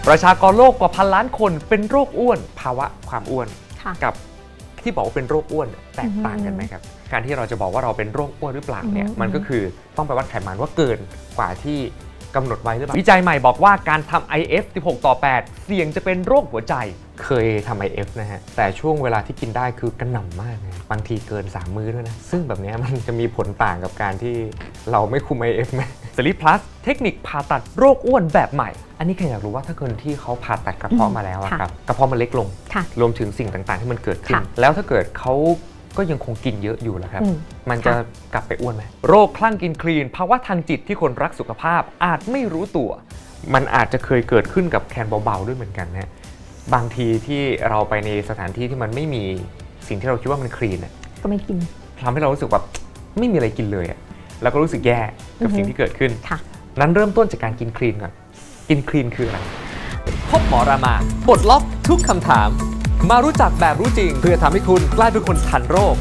ประชากรโลกกว่า1,000 ล้านคนเป็นโรคอ้วนภาวะความอ้วนกับที่บอกว่าเป็นโรคอ้วนแตกต่างกันไหมครับการที่เราจะบอกว่าเราเป็นโรคอ้วนหรือเปล่าเนี่ยมันก็คือต้องไปวัดไขมันว่าเกินกว่าที่กำหนดไว้หรือเปล่าวิจัยใหม่บอกว่าการทำ IF 16:8 เสี่ยงจะเป็นโรคหัวใจเคยทำ IF นะฮะแต่ช่วงเวลาที่กินได้คือกระหน่ำมากนะบางทีเกิน3 มื้อด้วยนะซึ่งแบบนี้มันจะมีผลต่างกับการที่เราไม่คุม IF ไหมSleep Plus เทคนิคผ่าตัดโรคอ้วนแบบใหม่อันนี้ใครอยากรู้ว่าถ้าคนที่เขาผ่าตัดกระเพาะมาแล้วครับกระเพาะมันเล็กลงรวมถึงสิ่งต่างๆที่มันเกิดขึ้นแล้วถ้าเกิดเขาก็ยังคงกินเยอะอยู่แล้วครับมันจะกลับไปอ้วนไหมโรคคลั่งกินคลีนภาวะทางจิตที่คนรักสุขภาพอาจไม่รู้ตัวมันอาจจะเคยเกิดขึ้นกับแคนเบาๆด้วยเหมือนกันนะบางทีที่เราไปในสถานที่ที่มันไม่มีสิ่งที่เราคิดว่ามันคลีนก็ไม่กินทำให้เรารู้สึกว่าไม่มีอะไรกินเลยแล้วก็รู้สึกแย่กับสิ่งที่เกิดขึ้นนั้นเริ่มต้นจากการกินคลีนก่อนกินคลีนคืออะไรพบหมอรามาปลดล็อกทุกคำถามมารู้จักแบบรู้จริงเพื่อทำให้คุณกลายเป็นคนทันโรค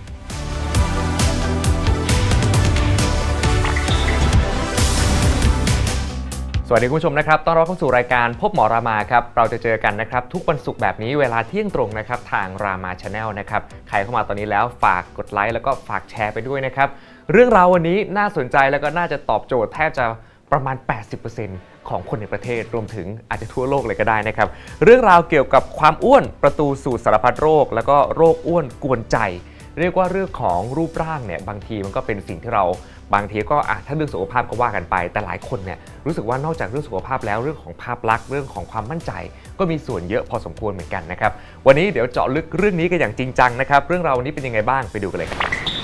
สวัสดีคุณผู้ชมนะครับต้อนรับเข้าสู่รายการพบหมอรามาครับเราจะเจอกันนะครับทุกวันศุกร์แบบนี้เวลาเที่ยงตรงนะครับทางรามา Channel นะครับใครเข้ามาตอนนี้แล้วฝากกดไลค์แล้วก็ฝากแชร์ไปด้วยนะครับเรื่องราววันนี้น่าสนใจแล้วก็น่าจะตอบโจทย์แทบจะประมาณ 80% ของคนในประเทศรวมถึงอาจจะทั่วโลกเลยก็ได้นะครับเรื่องราวเกี่ยวกับความอ้วนประตูสู่สารพัดโรคแล้วก็โรคอ้วนกวนใจเรียกว่าเรื่องของรูปร่างเนี่ยบางทีมันก็เป็นสิ่งที่เราบางทีก็ถ้าเรื่องสุขภาพก็ว่ากันไปแต่หลายคนเนี่ยรู้สึกว่านอกจากเรื่องสุขภาพแล้วเรื่องของภาพลักษณ์เรื่องของความมั่นใจก็มีส่วนเยอะพอสมควรเหมือนกันนะครับวันนี้เดี๋ยวเจาะลึกเรื่องนี้กันอย่างจริงจังนะครับเรื่องราววันนี้เป็นยังไงบ้างไปดูกันเลยครับ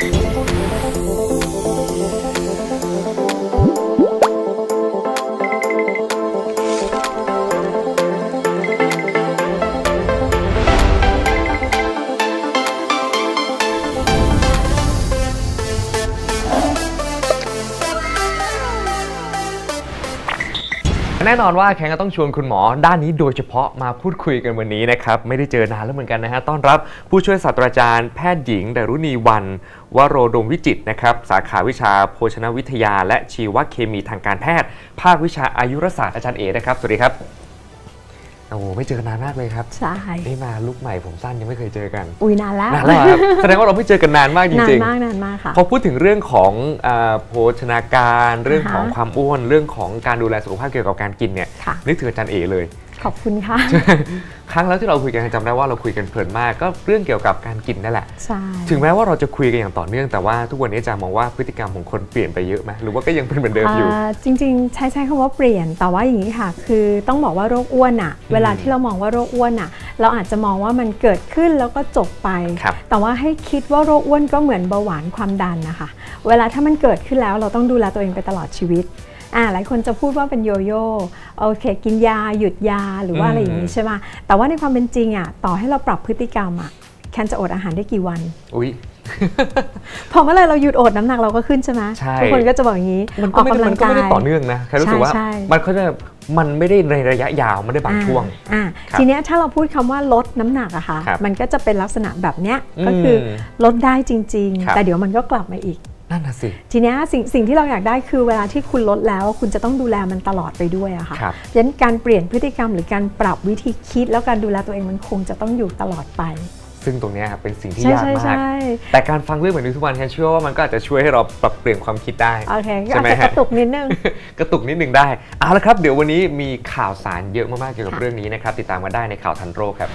แน่นอนว่าแขกก็ต้องชวนคุณหมอด้านนี้โดยเฉพาะมาพูดคุยกันวันนี้นะครับไม่ได้เจอนานแล้วเหมือนกันนะฮะต้อนรับผู้ช่วยศาสตราจารย์แพทย์หญิงดารุณีวรรณวโรดมวิจิตรนะครับสาขาวิชาโภชนวิทยาและชีวเคมีทางการแพทย์ภาควิชาอายุรศาสตร์อาจารย์เอนะครับสวัสดีครับโอ้ไม่เจอกันนานมากเลยครับใช่นี่มาลุกใหม่ผมสั้นยังไม่เคยเจอกันนานแล้วครับแสดงว่าเราไม่เจอกันนานมากจริงๆนานมากค่ะพอพูดถึงเรื่องของโภชนาการเรื่องของความอ้วนเรื่องของการดูแลสุขภาพเกี่ยวกับการกินเนี่ยนึกถึงอาจารย์เอเลยขอบคุณค่ะครั้งแล้วที่เราคุยกันจำได้ว่าเราคุยกันเพลินมากก็เรื่องเกี่ยวกับการกินนั่นแหละใช่ถึงแม้ว่าเราจะคุยกันอย่างต่อเนื่องแต่ว่าทุกวันนี้อาจารย์มองว่าพฤติกรรมของคนเปลี่ยนไปเยอะไหมหรือว่าก็ยังเป็นเหมือนเดิมอยู่จริงๆใช้คำว่าเปลี่ยนแต่ว่าอย่างนี้ค่ะคือต้องบอกว่าโรคอ้วนเวลาที่เรามองว่าโรคอ้วนเราอาจจะมองว่ามันเกิดขึ้นแล้วก็จบไปแต่ว่าให้คิดว่าโรคอ้วนก็เหมือนเบาหวานความดันนะคะเวลาถ้ามันเกิดขึ้นแล้วเราต้องดูแลตัวเองไปตลอดชีวิตหลายคนจะพูดว่าเป็นโยโย่โอเคกินยาหยุดยาหรือว่าอะไรอย่างนี้ใช่ไหมแต่ว่าในความเป็นจริงต่อให้เราปรับพฤติกรรมแคนจะอดอาหารได้กี่วันพอเมื่อไรเราหยุดอดน้ำหนักเราก็ขึ้นใช่ไหมทุกคนก็จะบอกอย่างนี้ออกกำลังกายมันก็ไม่ได้ต่อเนื่องนะใครรู้สึกว่ามันไม่ได้ในระยะยาวไม่ได้บางช่วงทีนี้ถ้าเราพูดคำว่าลดน้ำหนักอะค่ะมันก็จะเป็นลักษณะแบบเนี้ยก็คือลดได้จริงๆแต่เดี๋ยวมันก็กลับมาอีกนั่นน่ะสิทีนี้สิ่งที่เราอยากได้คือเวลาที่คุณลดแล้วคุณจะต้องดูแลมันตลอดไปด้วยอะค่ะดังนั้นการเปลี่ยนพฤติกรรมหรือการปรับวิธีคิดแล้วการดูแลตัวเองมันคงจะต้องอยู่ตลอดไปซึ่งตรงนี้เป็นสิ่งที่ยากมากแต่การฟังเรื่องแบบนี้ทุกวันฉันเชื่อว่ามันก็อาจจะช่วยให้เราปรับเปลี่ยนความคิดได้ใช่ไหมกระตุกนิดนึงกระตุกนิดนึงได้เอาละครับเดี๋ยววันนี้มีข่าวสารเยอะมากๆเกี่ยวกับเรื่องนี้นะครับติดตามมาได้ในข่าวทันโรคครับ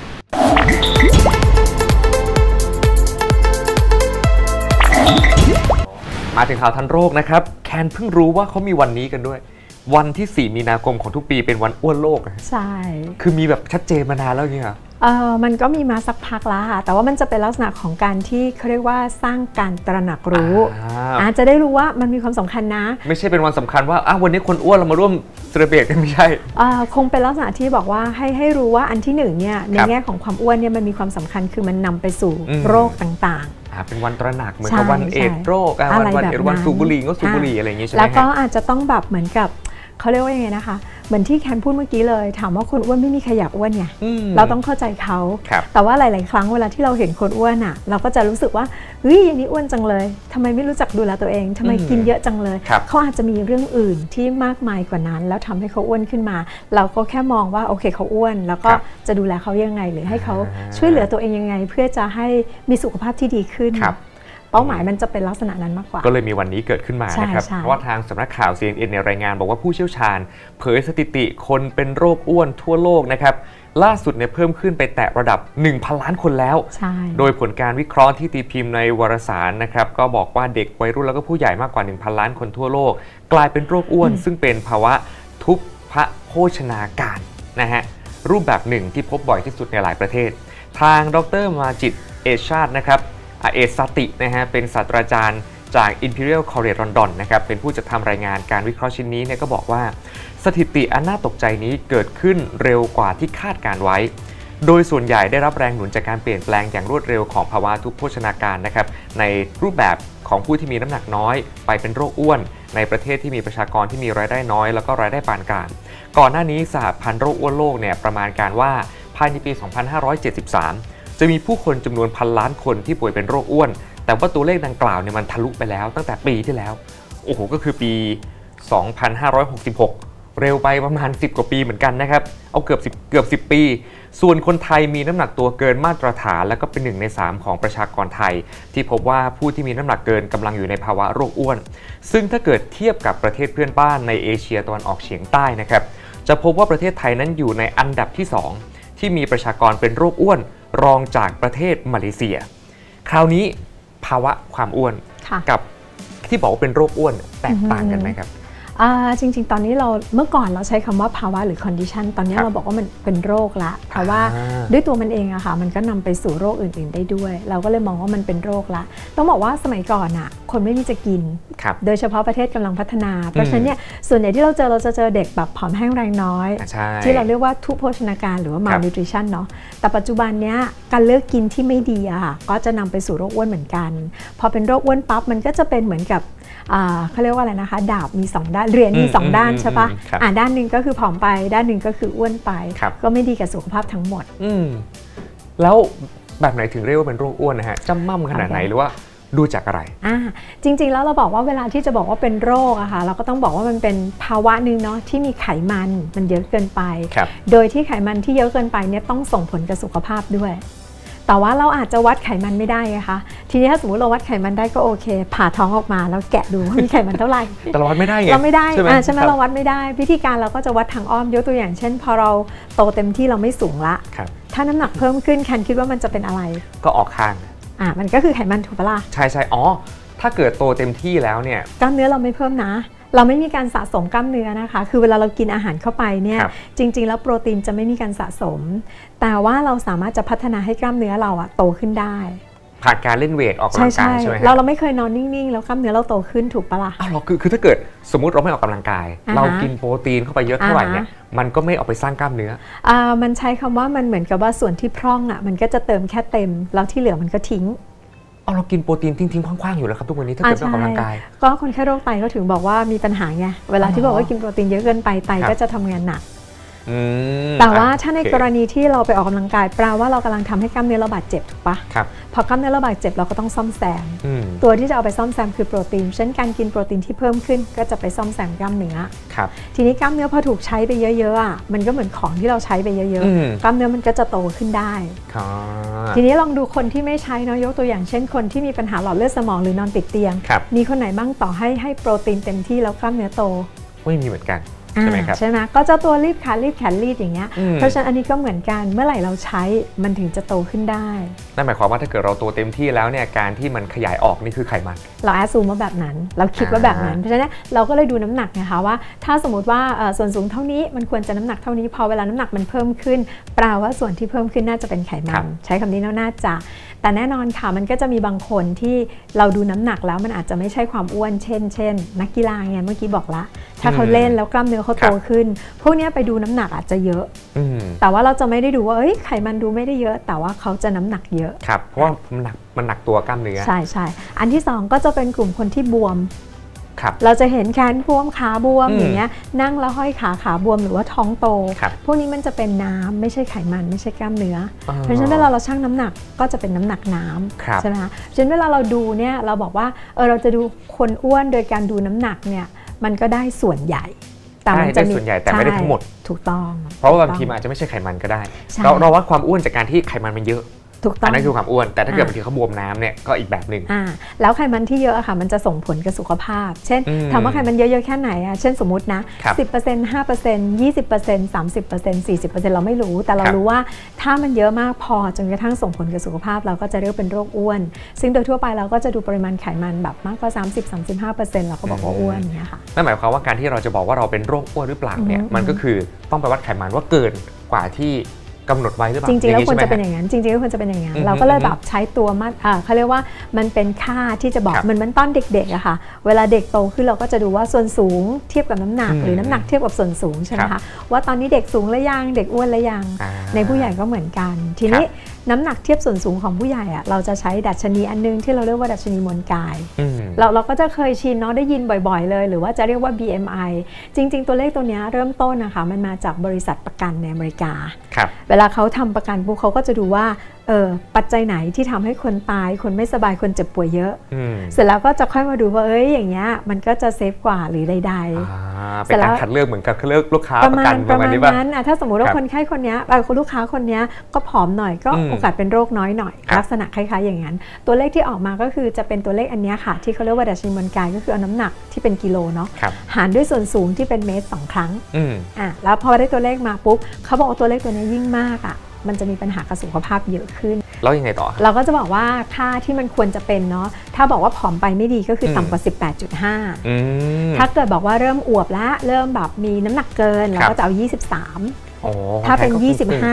มาถึงข่าวทันโรคนะครับแคนเพิ่งรู้ว่าเขามีวันนี้กันด้วยวันที่4 มีนาคมของทุกปีเป็นวันอ้วนโลกใช่คือมีแบบชัดเจนมานานแล้วเนี่ยมันก็มีมาสักพักแล้วค่ะแต่ว่ามันจะเป็นลักษณะของการที่เขาเรียกว่าสร้างการตระหนักรู้จะได้รู้ว่ามันมีความสำคัญนะไม่ใช่เป็นวันสำคัญว่าวันนี้คนอ้วนเรามาร่วมเซเลบเรตกันไม่ใช่คงเป็นลักษณะที่บอกว่าให้รู้ว่าอันที่1เนี่ยในแง่ของความอ้วนเนี่ยมันมีความสำคัญคือมันนำไปสู่โรคต่างๆเป็นวันตระหนักเหมือนกับวันเอดส์โรควันเอดส์วันสูบบุหรี่ก็สูบบุหรี่อะไรอย่างนี้ใช่ไหมแล้วก็อาจจะต้องแบบเหมือนกับเขาเรียกว่ายังไงนะคะเหมือนที่แคนพูดเมื่อกี้เลยถามว่าคนอ้วนไม่มีใครอยากอ้วนไงเราต้องเข้าใจเขาแต่ว่าหลายๆครั้งเวลาที่เราเห็นคนอ้วนอ่ะเราก็จะรู้สึกว่าเฮ้ยอย่างนี้อ้วนจังเลยทำไมไม่รู้จักดูแลตัวเองทำไมกินเยอะจังเลยเขาอาจจะมีเรื่องอื่นที่มากมายกว่านั้นแล้วทำให้เขาอ้วนขึ้นมาเราก็แค่มองว่าโอเคเขาอ้วนแล้วก็จะดูแลเขายังไงหรือให้เขาช่วยเหลือตัวเองยังไงเพื่อจะให้มีสุขภาพที่ดีขึ้นเป้าหมายมันจะเป็นลักษณะนั้นมากกว่าก็เลยมีวันนี้เกิดขึ้นมานะครับเพราะว่าทางสำนักข่าว CNN ในรายงานบอกว่าผู้เชี่ยวชาญเผยสถิติคนเป็นโรคอ้วนทั่วโลกนะครับล่าสุดเนี่ยเพิ่มขึ้นไปแตะระดับ 1,000 ล้านคนแล้วโดยผลการวิเคราะห์ที่ตีพิมพ์ในวารสารนะครับก็บอกว่าเด็กวัยรุ่นแล้วก็ผู้ใหญ่มากกว่า 1,000 ล้านคนทั่วโลกกลายเป็นโรคอ้วนซึ่งเป็นภาวะทุพพโภชนาการนะฮะรูปแบบหนึ่งที่พบบ่อยที่สุดในหลายประเทศทางดร.มาจิตเอชาตินะครับเอสตินะฮะเป็นศาสตราจารย์จาก Imperial College London นะครับเป็นผู้จัดทำรายงานการวิเคราะห์ชิ้นนี้เนี่ยก็บอกว่าสถิติอันน่าตกใจนี้เกิดขึ้นเร็วกว่าที่คาดการไว้โดยส่วนใหญ่ได้รับแรงหนุนจากการเปลี่ยนแปลงอย่างรวดเร็วของภาวะทุพโภชนาการนะครับในรูปแบบของผู้ที่มีน้ำหนักน้อยไปเป็นโรคอ้วนในประเทศที่มีประชากรที่มีรายได้น้อยแล้วก็รายได้ปานกลางก่อนหน้านี้สหพันธ์โรคอ้วนโลกเนี่ยประมาณการว่าภายในปี 2573จะมีผู้คนจำนวน1,000 ล้านคนที่ป่วยเป็นโรคอ้วนแต่ว่าตัวเลขดังกล่าวเนี่ยมันทะลุไปแล้วตั้งแต่ปีที่แล้วโอ้โหก็คือปี 2566 เร็วไปประมาณ10 กว่าปีเหมือนกันนะครับเอาเกือบ10 ปีส่วนคนไทยมีน้ำหนักตัวเกินมาตรฐานและก็เป็น1 ใน 3ของประชากรไทยที่พบว่าผู้ที่มีน้ำหนักเกินกำลังอยู่ในภาวะโรคอ้วนซึ่งถ้าเกิดเทียบกับประเทศเพื่อนบ้านในเอเชียตะวันออกเฉียงใต้นะครับจะพบว่าประเทศไทยนั้นอยู่ในอันดับที่2ที่มีประชากรเป็นโรคอ้วนรองจากประเทศมาเลเซียคราวนี้ภาวะความอ้วนกับที่บอกว่าเป็นโรคอ้วนแตกต่างกันไหมครับจริงๆตอนนี้เราเมื่อก่อนเราใช้คำว่าภาวะหรือ condition ตอนนี้เราบอกว่ามันเป็นโรคละเพราะว่าด้วยตัวมันเองอะค่ะมันก็นำไปสู่โรคอื่นๆได้ด้วยเราก็เลยมองว่ามันเป็นโรคละต้องบอกว่าสมัยก่อนอะคนไม่มีจะกินโดยเฉพาะประเทศกำลังพัฒนาเพราะฉะนั้นเนี่ยส่วนใหญ่ที่เราจะเจอเด็กแบบผอมแห้งแรงน้อยที่เราเรียกว่าทุพโภชนาการหรือว่า malnutrition เนาะแต่ปัจจุบันเนี้ยการเลือกกินที่ไม่ดีอะค่ะก็จะนำไปสู่โรคอ้วนเหมือนกันพอเป็นโรคอ้วนปั๊บมันก็จะเป็นเหมือนกับเขาเรียกว่าอะไรนะคะดาบมี2 ด้านเหรียญมี2 ด้านใช่ปะด้านหนึ่งก็คือผอมไปด้านหนึ่งก็คืออ้วนไปก็ไม่ดีกับสุขภาพทั้งหมดแล้วแบบไหนถึงเรียกว่าเป็นโรคอ้วนนะฮะจำม่ำขนาดไหนหรือว่าดูจากอะไรจริงๆแล้วเราบอกว่าเวลาที่จะบอกว่าเป็นโรคอะค่ะเราก็ต้องบอกว่ามันเป็นภาวะหนึ่งเนาะที่มีไขมันเยอะเกินไปโดยที่ไขมันที่เยอะเกินไปเนี่ยต้องส่งผลกับสุขภาพด้วยแต่ว่าเราอาจจะวัดไขมันไม่ได้ไงคะทีนี้ถ้าสมมติเราวัดไขมันได้ก็โอเคผ่าท้องออกมาแล้วแกะดูว่ามีไขมันเท่าไหร่แต่เราวัดไม่ได้ไงเราไม่ได้ใช่ไหมเราวัดไม่ได้วิธีการเราก็จะวัดทางอ้อมยกตัวอย่างเช่นพอเราโตเต็มที่เราไม่สูงละถ้าน้ำหนักเพิ่มขึ้นแคนคิดว่ามันจะเป็นอะไรก็ออกข้างมันก็คือไขมันถูกปะล่ะใช่อ๋อถ้าเกิดโตเต็มที่แล้วเนี่ยกล้ามเนื้อเราไม่เพิ่มนะเราไม่มีการสะสมกล้ามเนื้อนะคะคือเวลาเรากินอาหารเข้าไปเนี่ยจริงๆแล้วโปรตีนจะไม่มีการสะสมแต่ว่าเราสามารถจะพัฒนาให้กล้ามเนื้อเราโตขึ้นได้ผ่านการเล่นเวทออกกำลังกายใช่ไหมเราไม่เคยนอนนิ่งๆแล้วกล้ามเนื้อเราโตขึ้นถูกปะล่ะคือถ้าเกิดสมมุติเราไม่ออกกำลังกายเรากินโปรตีนเข้าไปเยอะเท่าไหร่เนี่ยมันก็ไม่ออกไปสร้างกล้ามเนื้อมันใช้คำว่ามันเหมือนกับว่าส่วนที่พร่องมันก็จะเติมแค่เต็มแล้วที่เหลือมันก็ทิ้งเรากินโปรตีนทิ้งๆคว้างๆอยู่แล้วครับทุกวันนี้ถ้าเกิดไม่ออกกำลังกายก็คนแค่โรคไตก็ถึงบอกว่ามีปัญหาไงเวลาที่บอกว่ากินโปรตีนเยอะเกินไปไตก็จะทำงานหนักแต่ว่าถ้าในกรณีที่เราไปออกกำลังกายแปลว่าเรากำลังทำให้กล้ามเนื้อเราบาดเจ็บถูกปะพอกล้ามเนื้อเราบาดเจ็บเราก็ต้องซ่อมแซมตัวที่จะเอาไปซ่อมแซมคือโปรตีนเช่นการกินโปรตีนที่เพิ่มขึ้นก็จะไปซ่อมแซมกล้ามเนื้อทีนี้กล้ามเนื้อพอถูกใช้ไปเยอะๆมันก็เหมือนของที่เราใช้ไปเยอะๆกล้ามเนื้อมันก็จะโตขึ้นได้ทีนี้ลองดูคนที่ไม่ใช้เนาะยกตัวอย่างเช่นคนที่มีปัญหาหลอดเลือดสมองหรือนอนติดเตียงมีคนไหนบ้างต่อให้โปรตีนเต็มที่แล้วกล้ามเนื้อโตไม่มีเหมือนกันใช่ไหมครับใช่ไหมก็เจ้าตัวรีบแขนรีดอย่างเงี้ยเพราะฉะนั้นอันนี้ก็เหมือนกันเมื่อไหร่เราใช้มันถึงจะโตขึ้นได้นั่นหมายความว่าถ้าเกิดเราโตเต็มที่แล้วเนี่ยการที่มันขยายออกนี่คือไขมันเราแอสซูมว่าแบบนั้นเราคิดว่าแบบนั้นเพราะฉะนั้นเราก็เลยดูน้ำหนักนะคะว่าถ้าสมมติว่าส่วนสูงเท่านี้มันควรจะน้ำหนักเท่านี้พอเวลาน้ำหนักมันเพิ่มขึ้นแปลว่าส่วนที่เพิ่มขึ้นน่าจะเป็นไขมันใช้คำนี้น่าจะแต่แน่นอนค่ะมันก็จะมีบางคนที่เราดูน้ำหนักแล้วมันอาจจะไม่ใช่ความอ้วนเช่นนักกีฬาไงเมื่อกี้บอกละถ้าเขาเล่นแล้วกล้ามเนื้อเขาโตขึ้นพวกนี้ไปดูน้ำหนักอาจจะเยอะแต่ว่าเราจะไม่ได้ดูว่าไขมันดูไม่ได้เยอะแต่ว่าเขาจะน้ำหนักเยอะครับเพราะว่ามันหนักตัวกล้ามเนื้อใช่อันที่2ก็จะเป็นกลุ่มคนที่บวมเราจะเห็นแขนบวมขาบวมอย่างเงี้ยนั่งแล้วห้อยขาบวมหรือว่าท้องโตพวกนี้มันจะเป็นน้ำไม่ใช่ไขมันไม่ใช่กล้ามเนื้อเพราะฉะนั้นเวลาเราชั่งน้ำหนักก็จะเป็นน้ำหนักน้ำใช่ไหมคะฉะนั้นเวลาเราดูเนี่ยเราบอกว่าเราจะดูคนอ้วนโดยการดูน้ำหนักเนี่ยมันก็ได้ส่วนใหญ่แต่มันจะมีส่วนใหญ่แต่ไม่ได้ทั้งหมดถูกต้องเพราะว่าบางทีมันอาจจะไม่ใช่ไขมันก็ได้เราวัดความอ้วนจากการที่ไขมันมันเยอะอันนั้นคือความอ้วนแต่ถ้าเกิดบางทีเขาบวมน้ำเนี่ยก็อีกแบบหนึ่งแล้วไขมันที่เยอะค่ะมันจะส่งผลกับสุขภาพเช่นถามว่าไขมันเยอะๆแค่ไหนเช่นสมมตินะ 10% 5% 20% 30% 40% เราไม่รู้แต่เรารู้ว่าถ้ามันเยอะมากพอจนกระทั่งส่งผลกับสุขภาพเราก็จะเรียกเป็นโรคอ้วนซึ่งโดยทั่วไปเราก็จะดูปริมาณไขมันแบบมากกว่า 30-35% เราก็บอกว่าอ้วนเนี่ยค่ะนั่นหมายความว่าการที่เราจะบอกว่าเราเป็นโรคอ้วนหรือเปล่าเนี่ยมันก็คือต้องไปวัดไขมันว่าเกินกว่าที่กำหนดไว้หรือเปล่าจริงๆแล้วควรจะเป็นอย่างนั้นจริงๆแล้วควรจะเป็นอย่างนั้นเราก็เลยแบบใช้ตัวมาเขาเรียกว่ามันเป็นค่าที่จะบอกมันต้นเด็กๆอะค่ะเวลาเด็กโตขึ้นเราก็จะดูว่าส่วนสูงเทียบกับน้ำหนักหรือน้ำหนักเทียบกับส่วนสูงใช่ไหมคะว่าตอนนี้เด็กสูงหรือยังเด็กอ้วนหรือยังในผู้ใหญ่ก็เหมือนกันทีนี้น้ำหนักเทียบส่วนสูงของผู้ใหญ่อะเราจะใช้ดัชนีอันนึงที่เราเรียกว่าดัชนีมวลกายเราก็จะเคยชินเนาะได้ยินบ่อยๆเลยหรือว่าจะเรียกว่า BMI จริงๆตัวเลขตัวนี้เริ่มต้นนะคะมันมาจากบริษัทประกันในอเมริกาเวลาเขาทำประกันปุ๊บเขาก็จะดูว่าปัจจัยไหนที่ทำให้คนตายคนไม่สบายคนเจ็บป่วยเยอะเสร็จแล้วก็จะค่อยมาดูว่าอย่างเงี้ยมันก็จะเซฟกว่าหรือใดๆเป็นการคัดเลือกเหมือนกับคัดเลือกลูกค้าประกันประมาณนั้นถ้าสมมุติว่าคนไข้คนนี้ลูกค้าคนนี้ก็ผอมหน่อยก็โอกาสเป็นโรคน้อยหน่อยลักษณะคล้ายๆอย่างนั้นตัวเลขที่ออกมาก็คือจะเป็นตัวเลขอันนี้ค่ะที่เขาเรียกว่าดัชนีมวลกายก็คือเอาน้ำหนักที่เป็นกิโลเนาะหารด้วยส่วนสูงที่เป็นเมตร2 ครั้งแล้วพอได้ตัวเลขมาปุ๊บเขาบอกว่าตัวเลขตัวนี้ยิ่งมากมันจะมีปัญหากับสุขภาพเยอะขึ้นแล้วยังไงต่อเราก็จะบอกว่าค่าที่มันควรจะเป็นเนาะถ้าบอกว่าผอมไปไม่ดีก็คือต่ำกว่า 18.5 ถ้าเกิดบอกว่าเริ่มอวบแล้วเริ่มแบบมีน้ำหนักเกินเราก็จะเอา23ถ้าเป็น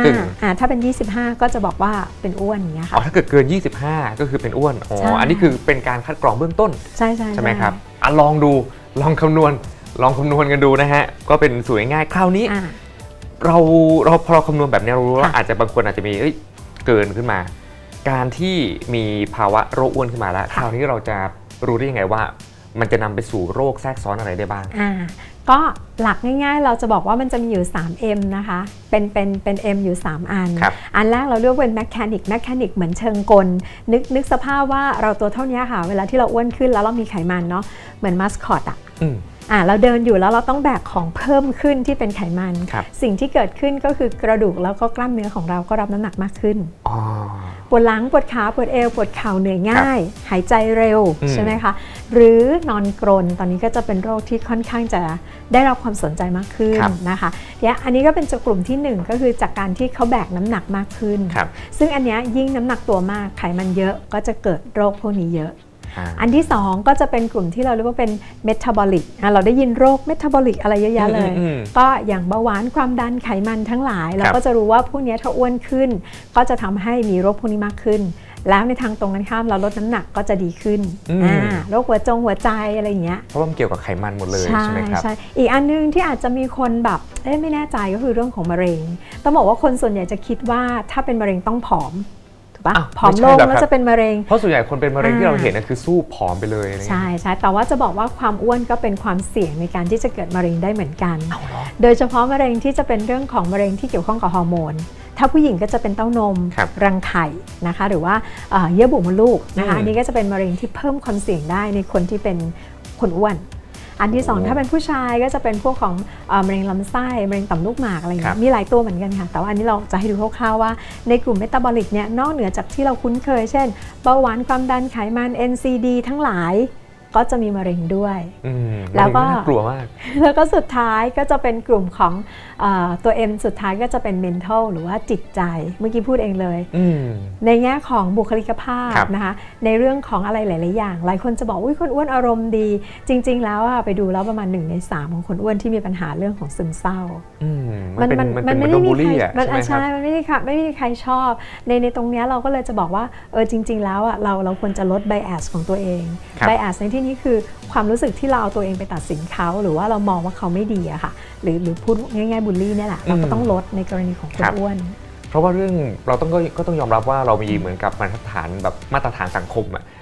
25ถ้าเป็น25ก็จะบอกว่าเป็นอ้วนอย่างเงี้ยค่ะถ้าเกิดเกิน25ก็คือเป็นอ้วนอันนี้คือเป็นการคัดกรองเบื้องต้นใช่ไหมครับลองดูลองคำนวณกันดูนะฮะก็เป็นสูตรง่ายคราวนี้เราพอเราคำนวณแบบนี้เรารู้ว่าอาจจะบางคนอาจจะมีเกินขึ้นมาการที่มีภาวะโรคอ้วนขึ้นมาแล้วคราวนี้เราจะรู้ได้ยังไงว่ามันจะนำไปสู่โรคแทรกซ้อนอะไรได้บ้างก็หลักง่ายๆเราจะบอกว่ามันจะมีอยู่3 M นะคะเป็น M อยู่3อันแรกเราเรียกเป็นแมคานิกเหมือนเชิงกลนึกสภาพว่าเราตัวเท่านี้ค่ะเวลาที่เราอ้วนขึ้นแล้วเรามีไขมันเนาะเหมือนมัสคอตเราเดินอยู่แล้วเราต้องแบกของเพิ่มขึ้นที่เป็นไขมันสิ่งที่เกิดขึ้นก็คือกระดูกแล้วก็กล้ามเนื้อของเราก็รับน้ำหนักมากขึ้นปวดหลังปวดขาปวดเอวปวดเข่าเหนื่อยง่ายหายใจเร็วใช่ไหมคะหรือนอนกรนตอนนี้ก็จะเป็นโรคที่ค่อนข้างจะได้รับความสนใจมากขึ้นนะคะอันนี้ก็เป็นกลุ่มที่1ก็คือจากการที่เขาแบกน้ำหนักมากขึ้นซึ่งอันนี้ยิ่งน้ำหนักตัวมากไขมันเยอะก็จะเกิดโรคพวกนี้เยอะอันที่2ก็จะเป็นกลุ่มที่เราเรียกว่าเป็นเมตาบอลิกเราได้ยินโรคเมตาบอลิกอะไรเยอะแยะเลยก็อย่างเบาหวานความดันไขมันทั้งหลายเราก็จะรู้ว่าพวกนี้ถ้าอ้วนขึ้นก็จะทำให้มีโรคพวกนี้มากขึ้นแล้วในทางตรงกันข้ามเราลดน้ำหนักก็จะดีขึ้นโรคหัวใจอะไรอย่างเงี้ยเพราะว่ามันเกี่ยวกับไขมันหมดเลยใช่ไหมครับใช่อีกอันนึงที่อาจจะมีคนแบบไม่แน่ใจก็คือเรื่องของมะเร็งต้องบอกว่าคนส่วนใหญ่จะคิดว่าถ้าเป็นมะเร็งต้องผอมผอมลงแล้วจะเป็นมะเร็งเพราะส่วนใหญ่คนเป็นมะเร็งที่เราเห็นคือสู้ผอมไปเลยใช่แต่ว่าจะบอกว่าความอ้วนก็เป็นความเสี่ยงในการที่จะเกิดมะเร็งได้เหมือนกันโดยเฉพาะมะเร็งที่จะเป็นเรื่องของมะเร็งที่เกี่ยวข้องกับฮอร์โมนถ้าผู้หญิงก็จะเป็นเต้านมรังไข่นะคะหรือว่าเยื่อบุมดลูกนะคะอันนี้ก็จะเป็นมะเร็งที่เพิ่มความเสี่ยงได้ในคนที่เป็นคนอ้วนอันที่2ถ้าเป็นผู้ชายก็จะเป็นพวกของมะเร็งลำไส้มะเร็งต่อมลูกหมากอะไรอย่างเงี้ยมีหลายตัวเหมือนกันค่ะแต่ว่าอันนี้เราจะให้ดูคร่าวๆว่าในกลุ่มเมตาบอลิกเนี่ยนอกเหนือจากที่เราคุ้นเคยเช่นเบาหวานความดันไขมัน NCD ทั้งหลายก็จะมีมะเร็งด้วยแล้วก็กลัวมากแล้วก็สุดท้ายก็จะเป็นกลุ่มของตัว M สุดท้ายก็จะเป็น mental หรือว่าจิตใจเมื่อกี้พูดเองเลยในแง่ของบุคลิกภาพนะคะในเรื่องของอะไรหลายๆอย่างหลายคนจะบอกอุ้ยคนอ้วนอารมณ์ดีจริงๆแล้วไปดูแล้วประมาณ1 ใน 3ของคนอ้วนที่มีปัญหาเรื่องของซึมเศร้ามันไม่ได้มีใครใช่มันไม่ได้ใครชอบในตรงนี้เราก็เลยจะบอกว่าจริงๆแล้วเราควรจะลด bias ของตัวเอง bias ในที่นี้คือความรู้สึกที่เราเอาตัวเองไปตัดสินเขาหรือว่าเรามองว่าเขาไม่ดีอะค่ะหรือพูดง่ายๆบูลลี่เนี่ยแหละเราก็ต้องลดในกรณีของคนอ้วนเพราะว่าเรื่องเราก็ต้องยอมรับว่าเรามีเหมือนกับมาตรฐานแบบมาตรฐานสังคม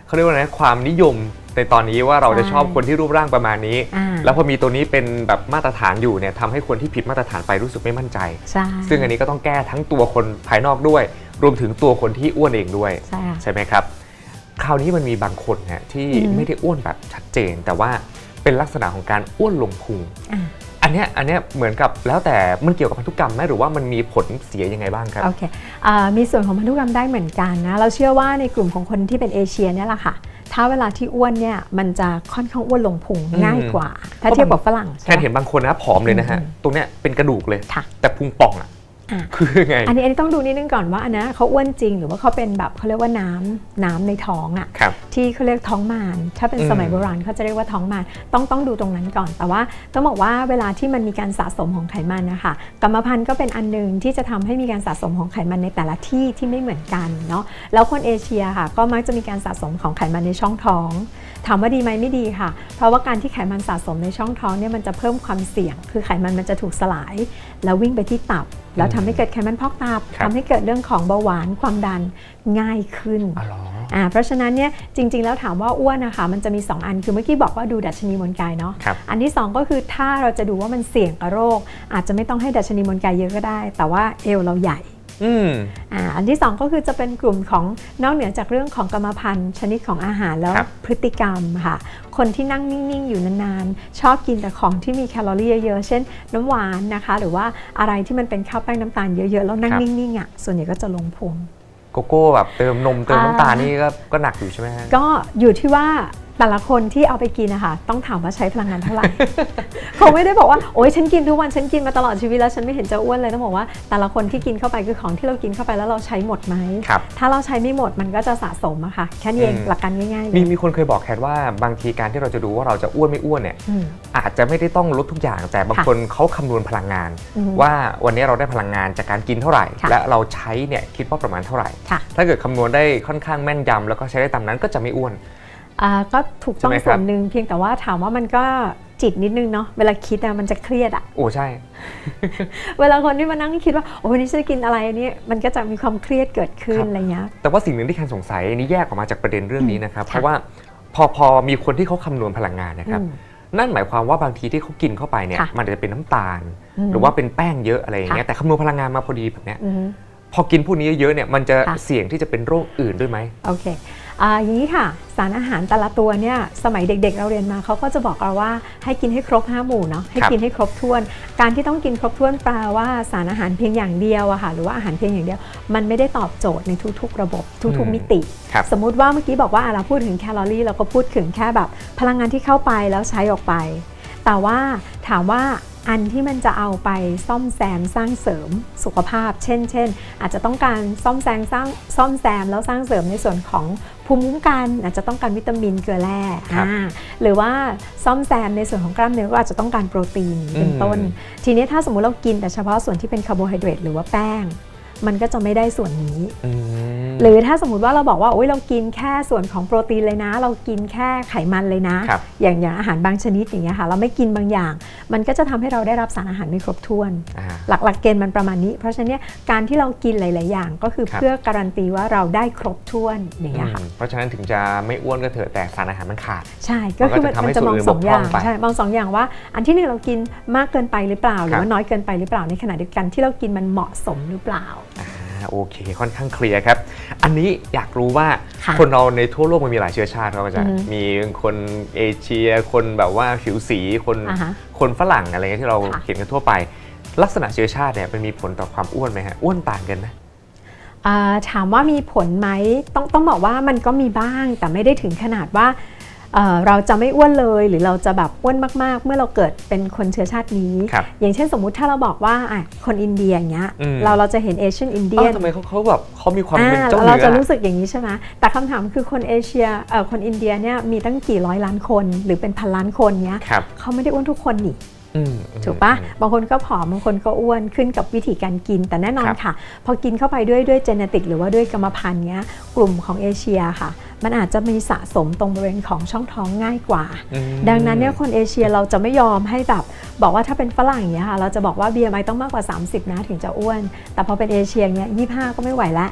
เขาเรียกว่าไงความนิยมในตอนนี้ว่าเราจะชอบคนที่รูปร่างประมาณนี้แล้วพอมีตัวนี้เป็นแบบมาตรฐานอยู่เนี่ยทำให้คนที่ผิดมาตรฐานไปรู้สึกไม่มั่นใจซึ่งอันนี้ก็ต้องแก้ทั้งตัวคนภายนอกด้วยรวมถึงตัวคนที่อ้วนเองด้วยใช่ไหมครับคราวนี้มันมีบางคนฮะที่ไม่ได้อ้วนแบบชัดเจนแต่ว่าเป็นลักษณะของการอ้วนลงพุงอันเนี้ยเหมือนกับแล้วแต่มันเกี่ยวกับพันธุกรรมไหมหรือว่ามันมีผลเสียยังไงบ้างครับโอเคมีส่วนของพันธุกรรมได้เหมือนกันนะเราเชื่อว่าในกลุ่มของคนที่เป็นเอเชียเนี่ยแหละค่ะถ้าเวลาที่อ้วนเนี่ยมันจะค่อนข้างอ้วนลงพุงง่ายกว่าถ้าเทียบกับฝรั่งแค่เห็นบางคนนะผอมเลยนะฮะตรงเนี้ยเป็นกระดูกเลยแต่พุงป่องอ่ะคือไงอันนี้ต้องดูนิดนึงก่อนว่าอันนั้นเขาอ้วนจริงหรือว่าเขาเป็นแบบเขาเรียกว่าน้ำในท้องอ่ะที่เขาเรียกท้องมารถ้าเป็นสมัยโบราณเขาจะเรียกว่าท้องมารต้องดูตรงนั้นก่อนแต่ว่าต้องบอกว่าเวลาที่มันมีการสะสมของไขมันนะคะกรรมพันธุ์ก็เป็นอันนึงที่จะทำให้มีการสะสมของไขมันในแต่ละที่ที่ไม่เหมือนกันเนาะแล้วคนเอเชียค่ะก็มักจะมีการสะสมของไขมันในช่องท้องถามว่าดีไหมไม่ดีค่ะเพราะว่าการที่ไขมันสะสมในช่องท้องเนี่ยมันจะเพิ่มความเสี่ยงคือไขมันจะถูกสลายแล้ววิ่งไปที่ตับแล้วทำให้เกิดไขมันพอกตับทำให้เกิดเรื่องของเบาหวานความดันง่ายขึ้นเพราะฉะนั้นเนี่ยจริงๆแล้วถามว่าอ้วนนะคะมันจะมี2อันคือเมื่อกี้บอกว่าดูดัชนีมวลกายเนาะอันที่2ก็คือถ้าเราจะดูว่ามันเสี่ยงกับโรคอาจจะไม่ต้องให้ดัชนีมวลกายเยอะก็ได้แต่ว่าเอวเราใหญ่อันที่2ก็คือจะเป็นกลุ่มของนอกเหนือจากเรื่องของกรรมพันธุ์ชนิดของอาหารแล้วพฤติกรรมค่ะคนที่นั่งนิ่งๆอยู่นานๆชอบกินแต่ของที่มีแคลอรี่เยอะๆเช่นน้ำหวานนะคะหรือว่าอะไรที่มันเป็นข้าวแป้งน้ำตาลเยอะๆแล้วนั่งนิ่งๆอ่ะส่วนใหญ่ก็จะลงพุงโกโก้แบบเติมนมเติมน้ำตาลนี่ก็หนักอยู่ใช่ไหมก็อยู่ที่ว่าแต่ละคนที่เอาไปกินนะคะต้องถามว่าใช้พลังงานเท่าไหร่คงไม่ได้บอกว่าโอ๊ยฉันกินทุกวันฉันกินมาตลอดชีวิตแล้วฉันไม่เห็นจะอ้วนเลยต้องบอกว่าแต่ละคนที่กินเข้าไปคือของที่เรากินเข้าไปแล้วเราใช้หมดไหมถ้าเราใช้ไม่หมดมันก็จะสะสมอะค่ะแค่นี้เองหลักการง่ายๆมีคนเคยบอกแคทว่าบางทีการที่เราจะดูว่าเราจะอ้วนไม่อ้วนเนี่ยอาจจะไม่ได้ต้องลดทุกอย่างแต่บางคนเขาคำนวณพลังงานว่าวันนี้เราได้พลังงานจากการกินเท่าไหร่และเราใช้เนี่ยคิดว่าประมาณเท่าไหร่ถ้าเกิดคำนวณได้ค่อนข้างแม่นยำแล้วก็ใช้ได้ตามนั้นก็จะไม่อ้วนก็ถูกต้องส่วนหนึ่งเพียงแต่ว่าถามว่ามันก็จิตนิดนึงเนาะเวลาคิดมันจะเครียดโอ้ใช่เวลาคนที่มานั่งคิดว่าโอ้วันนี้จะกินอะไรนี่มันก็จะมีความเครียดเกิดขึ้นอะไรเงี้ยแต่ว่าสิ่งหนึ่งที่แคนสงสัยนี่แยกออกมาจากประเด็นเรื่องนี้นะครับเพราะว่าพอมีคนที่เขาคำนวณพลังงานนะครับนั่นหมายความว่าบางทีที่เขากินเข้าไปเนี่ยมันจะเป็นน้ำตาลหรือว่าเป็นแป้งเยอะอะไรอย่างเงี้ยแต่คำนวณพลังงานมาพอดีแบบเนี้ยพอกินพวกนี้เยอะเนี่ยมันจะเสี่ยงที่จะเป็นโรคอื่นด้วยไหมโอเคอย่างนี้ค่ะสารอาหารแต่ละตัวเนี่ยสมัยเด็กๆเราเรียนมาเขาก็จะบอกเราว่าให้กินให้ครบ5 หมู่เนาะให้กินให้ครบถ้วนการที่ต้องกินครบถ้วนแปลว่าสารอาหารเพียงอย่างเดียวอะค่ะหรือว่าอาหารเพียงอย่างเดียวมันไม่ได้ตอบโจทย์ในทุกๆระบบทุกๆมิติสมมุติว่าเมื่อกี้บอกว่าเราพูดถึงแคลอรี่เราก็พูดถึงแค่แบบพลังงานที่เข้าไปแล้วใช้ออกไปแต่ว่าถามว่าอันที่มันจะเอาไปซ่อมแซมสร้างเสริมสุขภาพเช่นอาจจะต้องการซ่อมแซมแล้วสร้างเสริมในส่วนของภูมิคุ้มกันอาจจะต้องการวิตามินเกลือแร่หรือว่าซ่อมแซมในส่วนของกล้ามเนื้อก็อาจจะต้องการโปรตีนเป็นต้นทีนี้ถ้าสมมุติเรากินแต่เฉพาะส่วนที่เป็นคาร์โบไฮเดรตหรือว่าแป้งมันก็จะไม่ได้ส่วนนี้หรือถ้าสมมุติว่าเราบอกว่าโอ๊ยเรากินแค่ส่วนของโปรตีนเลยนะเรากินแค่ไขมันเลยนะอย่างอาหารบางชนิดอย่างเงี้ยค่ะเราไม่กินบางอย่างมันก็จะทำให้เราได้รับสารอาหารไม่ครบถ้วนหลักเกณฑ์มันประมาณนี้เพราะฉะนั้นการที่เรากินหลายๆอย่างก็คือเพื่อการันตีว่าเราได้ครบถ้วนอย่างเงี้ยค่ะเพราะฉะนั้นถึงจะไม่อ้วนก็เถอะแต่สารอาหารมันขาดใช่ก็คือมันจะมอง2 อย่างใช่มอง2 อย่างว่าอันที่1เรากินมากเกินไปหรือเปล่าหรือว่าน้อยเกินไปหรือเปล่าในขณะเดียวกันที่เรากินมันเหมาะสมหรือเปล่าโอเคค่อนข้างเคลียร์ครับอันนี้อยากรู้ว่าคนเราในทั่วโลกมันมีหลายเชื้อชาติเราจะมีคนเอเชียคนแบบว่าผิวสีคนฝรั่งอะไรเงี้ยที่เราเห็นกันทั่วไปลักษณะเชื้อชาติเนี่ยมันมีผลต่อความอ้วนไหมฮะอ้วนต่างกันไหมถามว่ามีผลไหมต้องบอกว่ามันก็มีบ้างแต่ไม่ได้ถึงขนาดว่าเราจะไม่อ้วนเลยหรือเราจะแบบอ้วนมากๆเมื่อเราเกิดเป็นคนเชื้อชาตินี้อย่างเช่นสมมุติถ้าเราบอกว่าคนอินเดียอย่างเงี้ยเราจะเห็นเอเชียนอินเดียทำไมเขาแบบเขามีความเป็นเจ้าเนื้อเราจะรู้สึกอย่างนี้ใช่ไหมแต่คำถามคือคนเอเชียคนอินเดียเนี่ยมีตั้งกี่ร้อยล้านคนหรือเป็นพันล้านคนเนี้ยเขาไม่ได้อ้วนทุกคนนี่ถูกปะบางคนก็ผอมบางคนก็อ้วนขึ้นกับวิธีการกินแต่แน่นอนค่ะพอกินเข้าไปด้วยเจเนติกหรือว่าด้วยกรรมพันธุ์เนี้ยกลุ่มของเอเชียค่ะมันอาจจะมีสะสมตรงบริเวณของช่องท้องง่ายกว่าดังนั้นเนี่ยคนเอเชียเราจะไม่ยอมให้แบบบอกว่าถ้าเป็นฝรั่งเนี้ยค่ะเราจะบอกว่า BMI ต้องมากกว่า30นะถึงจะอ้วนแต่พอเป็นเอเชียเนี้ย25ก็ไม่ไหวแล้ว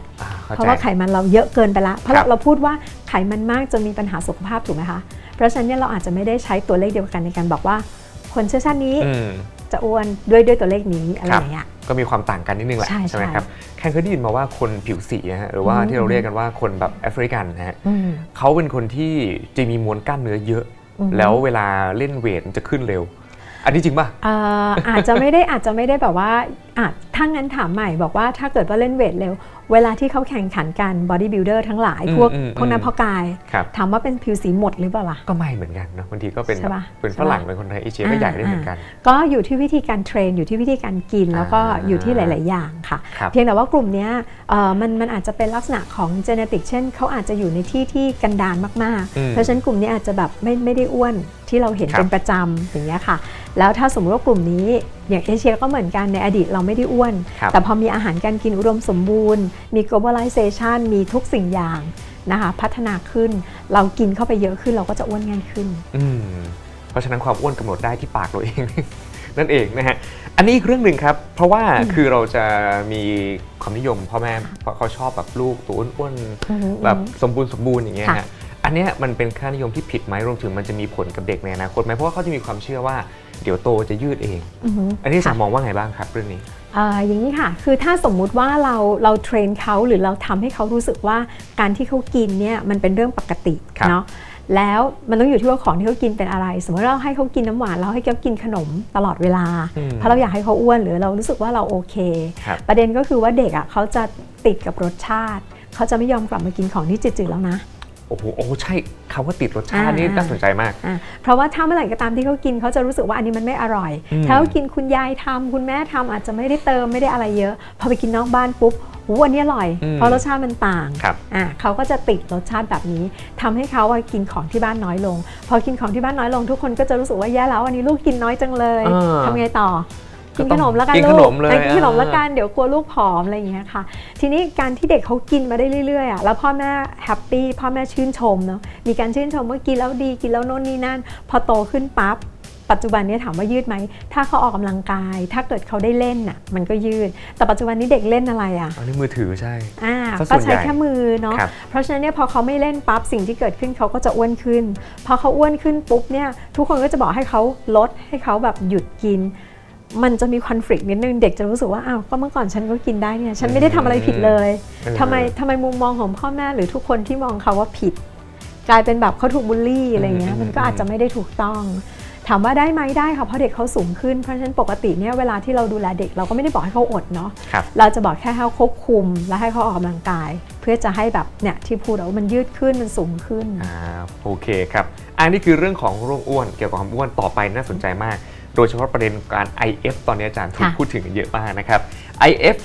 เพราะว่าไขมันเราเยอะเกินไปละเพราะเราพูดว่าไขมันมากจนมีปัญหาสุขภาพถูกไหมคะเพราะฉะนั้นเราอาจจะไม่ได้ใช้ตัวเลขเดียวกันในการบอกว่าคนเชื้อชาตินี้จะอ้วนด้วยตัวเลขนี้อะไรอย่างเงี้ยก็มีความต่างกันนิดนึงแหละใช่ไหมครับแคนเคยได้ยินมาว่าคนผิวสีนะฮะหรือว่าที่เราเรียกกันว่าคนแบบแอฟริกันนะฮะเขาเป็นคนที่จะมีมวลกล้ามเนื้อเยอะแล้วเวลาเล่นเวทมันจะขึ้นเร็วอันนี้จริงป่ะอาจจะไม่ได้แบบว่าถ้างั้นถามใหม่บอกว่าถ้าเกิดว่าเล่นเวทเร็วเวลาที่เขาแข่งขันกันบอดี้บิลดเออร์ทั้งหลายพวกนักเพาะกายถามว่าเป็นผิวสีหมดหรือเปล่าล่ะก็ไม่เหมือนกันนะบางทีก็เป็นฝรั่งเป็นคนไทยเอเชียก็ใหญ่ได้เหมือนกันก็อยู่ที่วิธีการเทรนอยู่ที่วิธีการกินแล้วก็อยู่ที่หลายๆอย่างค่ะเพียงแต่ว่ากลุ่มนี้มันอาจจะเป็นลักษณะของเจเนติกเช่นเขาอาจจะอยู่ในที่ที่กันดารมากๆเพราะฉะนั้นกลุ่มนี้อาจจะแบบไม่ได้อ้วนที่เราเห็นเป็นประจำอย่างเงี้ยค่ะแล้วถ้าสมมติว่ากลุ่มนี้อย่างเอเชียก็เหมือนกันในอดีตเราไม่ได้อ้วนแต่พอมีอาหารการกินอุดมสมบูรณ์มี globalization มีทุกสิ่งอย่างนะคะพัฒนาขึ้นเรากินเข้าไปเยอะขึ้นเราก็จะอ้วนง่ายขึ้นเพราะฉะนั้นความอ้วนกำหนดได้ที่ปากเราเอง นั่นเองนะฮะอันนี้อีกเรื่องหนึ่งครับเพราะว่าคือเราจะมีความนิยมพ่อแม่เพราะเขาชอบแบบลูกตัวอ้วนแบบสมบูรณ์อย่างเงี้ยฮะอันนี้มันเป็นค่านิยมที่ผิดไหมรวมถึงมันจะมีผลกับเด็กในอนาคตไหมเพราะว่าเขาจะมีความเชื่อว่าเดี๋ยวโตจะยืดเองอันนี้สามมองว่าไงบ้างครับเรื่องนี้อย่างนี้ค่ะคือถ้าสมมุติว่าเราเทรนเขาหรือเราทำให้เขารู้สึกว่าการที่เขากินเนี่ยมันเป็นเรื่องปกติเนาะแล้วมันต้องอยู่ที่ว่าของที่เขากินเป็นอะไรสมมติเราให้เขากินน้ำหวานเราให้เขากินขนมตลอดเวลาเพราะเราอยากให้เขาอ้วนหรือเรารู้สึกว่าเราโอเคประเด็นก็คือว่าเด็กเขาจะติดกับรสชาติเขาจะไม่ยอมกลับมากินของที่จืดๆแล้วนะโอ้โหใช่คำว่าติดรสชาตินี่น่าสนใจมากเพราะว่าถ้าเมื่อไหร่ก็ตามที่เขากินเขาจะรู้สึกว่าอันนี้มันไม่อร่อยถ้าเขากินคุณยายทำคุณแม่ทำอาจจะไม่ได้เติมไม่ได้อะไรเยอะพอไปกินนอกบ้านปุ๊บอันนี้อร่อยเพราะรสชาติมันต่างเขาก็จะติดรสชาติแบบนี้ทำให้เขากินของที่บ้านน้อยลงพอกินของที่บ้านน้อยลงทุกคนก็จะรู้สึกว่าแย่แล้ววันนี้ลูกกินน้อยจังเลยทำไงต่อกินขนมแล้วกันลูกกินขนมแล้วกันเดี๋ยวกลัวลูกผอมอะไรอย่างเงี้ยค่ะทีนี้การที่เด็กเขากินมาได้เรื่อยๆแล้วพ่อแม่แฮปปี้พ่อแม่ชื่นชมเนาะมีการชื่นชมว่ากินแล้วดีกินแล้วโน่นนี่นั่นพอโตขึ้นปั๊บปัจจุบันนี้ถามว่ายืดไหมถ้าเขาออกกำลังกายถ้าเกิดเขาได้เล่นน่ะมันก็ยืดแต่ปัจจุบันนี้เด็กเล่นอะไรอันนี้มือถือใช่ก็ใช้แค่มือเนาะเพราะฉะนั้นเนี่ยพอเขาไม่เล่นปั๊บสิ่งที่เกิดขึ้นเขาก็จะอ้วนขึ้นพอเขาอ้วนขึ้นปุ๊บเนี่ยทุกคนก็จะบอกให้เขาลดให้เขาแบบหยุดกินมันจะมีคอนฟ lict นิดนึงเด็กจะรู้สึกว่าอ้าวก็เมื่อก่อนฉันก็กินได้เนี่ยฉันไม่ได้ทำอะไรผิดเลยทำไมมุมมองของพ่อแม่หรือทุกคนที่มองเขาว่าผิดกลายเป็นแบบเขาถูกบูลลี่อะไรเงี้ยมันก็อาจจะไม่ได้ถูกต้องถามว่าได้ไหมได้ค่ะเพราะเด็กเขาสูงขึ้นเพราะฉะนั้นปกติเนี่ยเวลาที่เราดูแลเด็กเราก็ไม่ได้บอกให้เขาอดเนาะเราจะบอกแค่ให้เขาควบคุมและให้เขาออกกำลังกายเพื่อจะให้แบบเนี่ยที่พูดว่ามันยืดขึ้นมันสูงขึ้นโอเคครับอันนี้คือเรื่องของโรคอ้วนเกี่ยวกับความอ้วนต่อไปน่าสนใจมากโดยเฉพาะประเด็นการ IF ตอนนี้อาจารย์ถูกพูดถึงกันเยอะมากนะครับ IF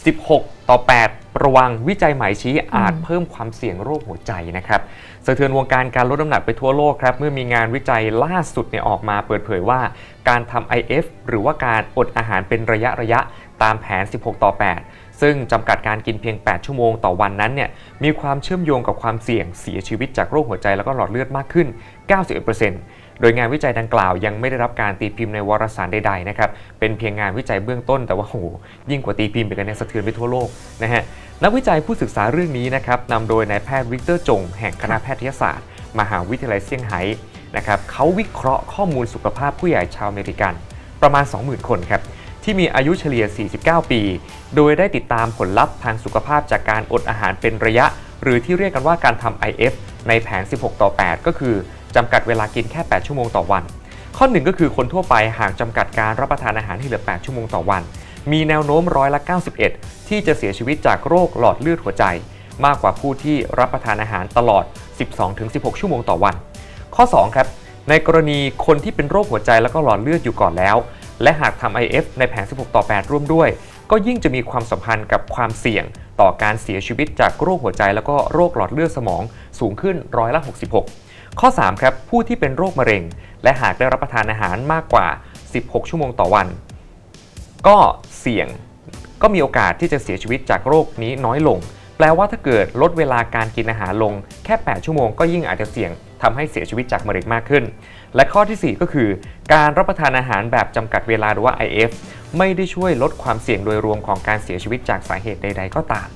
16:8ระวังวิจัยใหม่ชี้อาจเพิ่มความเสี่ยงโรคหัวใจนะครับสะเทือนวงการการลดน้ำหนักไปทั่วโลกครับเมื่อมีงานวิจัยล่าสุดออกมาเปิดเผยว่าการทำ IF หรือว่าการอดอาหารเป็นระยะตามแผน 16:8 ซึ่งจำกัดการกินเพียง 8 ชั่วโมงต่อวันนั้นมีความเชื่อมโยงกับความเสี่ยงเสียชีวิตจากโรคหัวใจแล้วก็หลอดเลือดมากขึ้น 91%โดยงานวิจัยดังกล่าวยังไม่ได้รับการตีพิมพ์ในวารสารใดๆนะครับเป็นเพียงงานวิจัยเบื้องต้นแต่ว่ายิ่งกว่าตีพิมพ์ไปกันสะเทือนไปทั่วโลกนะฮะนักวิจัยผู้ศึกษาเรื่องนี้นะครับนำโดยนายแพทย์วิกเตอร์จงแห่งคณะแพทยศาสตร์มหาวิทยาลัยเซี่ยงไฮ้นะครับเขาวิเคราะห์ข้อมูลสุขภาพผู้ใหญ่ชาวอเมริกันประมาณ 20,000 คนครับที่มีอายุเฉลี่ย 49 ปี โดยได้ติดตามผลลัพธ์ทางสุขภาพจากการอดอาหารเป็นระยะหรือที่เรียกกันว่าการทำ IF ในแผน 16:8 ก็คือจำกัดเวลากินแค่ 8 ชั่วโมงต่อวันข้อหนึ่งก็คือคนทั่วไปหากจำกัดการรับประทานอาหารให้เหลือ 8 ชั่วโมงต่อวันมีแนวโน้ม91%ที่จะเสียชีวิตจากโรคหลอดเลือดหัวใจมากกว่าผู้ที่รับประทานอาหารตลอด 12-16 ชั่วโมงต่อวันข้อ2ครับในกรณีคนที่เป็นโรคหัวใจแล้วก็หลอดเลือดอยู่ก่อนแล้วและหากทำ IF ในแผน 16:8 ร่วมด้วยก็ยิ่งจะมีความสัมพันธ์กับความเสี่ยงต่อการเสียชีวิตจากโรคหัวใจแล้วก็โรคหลอดเลือดสมองสูงขึ้น66%ข้อ3ครับผู้ที่เป็นโรคมะเร็งและหากได้รับประทานอาหารมากกว่า16 ชั่วโมงต่อวันก็เสี่ยงก็มีโอกาสที่จะเสียชีวิตจากโรคนี้น้อยลงแปลว่าถ้าเกิดลดเวลาการกินอาหารลงแค่8 ชั่วโมงก็ยิ่งอาจจะเสี่ยงทำให้เสียชีวิตจากมะเร็งมากขึ้นและข้อที่4ก็คือการรับประทานอาหารแบบจำกัดเวลาหรือว่า IF ไม่ได้ช่วยลดความเสี่ยงโดยรวมของการเสียชีวิตจากสาเหตุใดๆก็ตาม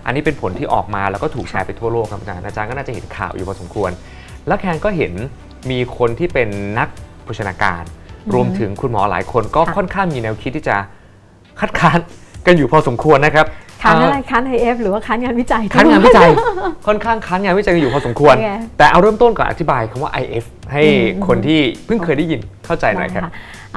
อันนี้เป็นผลที่ออกมาแล้วก็ถูกแชร์ไปทั่วโลกครับอาจารย์ก็น่าจะเห็นข่าวอยู่พอสมควรแล้วแคนก็เห็นมีคนที่เป็นนักโภชนาการรวมถึงคุณหมอหลายคนก็ค่อนข้างมีแนวคิดที่จะคัดค้านกันอยู่พอสมควรนะครับค้านอะไรค้าน IF หรือว่าค้านงานวิจัยค้านงานวิจัยค่อนข้างค้านงานวิจัยกันอยู่พอสมควรแต่เอาเริ่มต้นก่อนอธิบายคำว่า IF ให้คนที่เพิ่งเคยได้ยินเข้าใจหน่อยครับ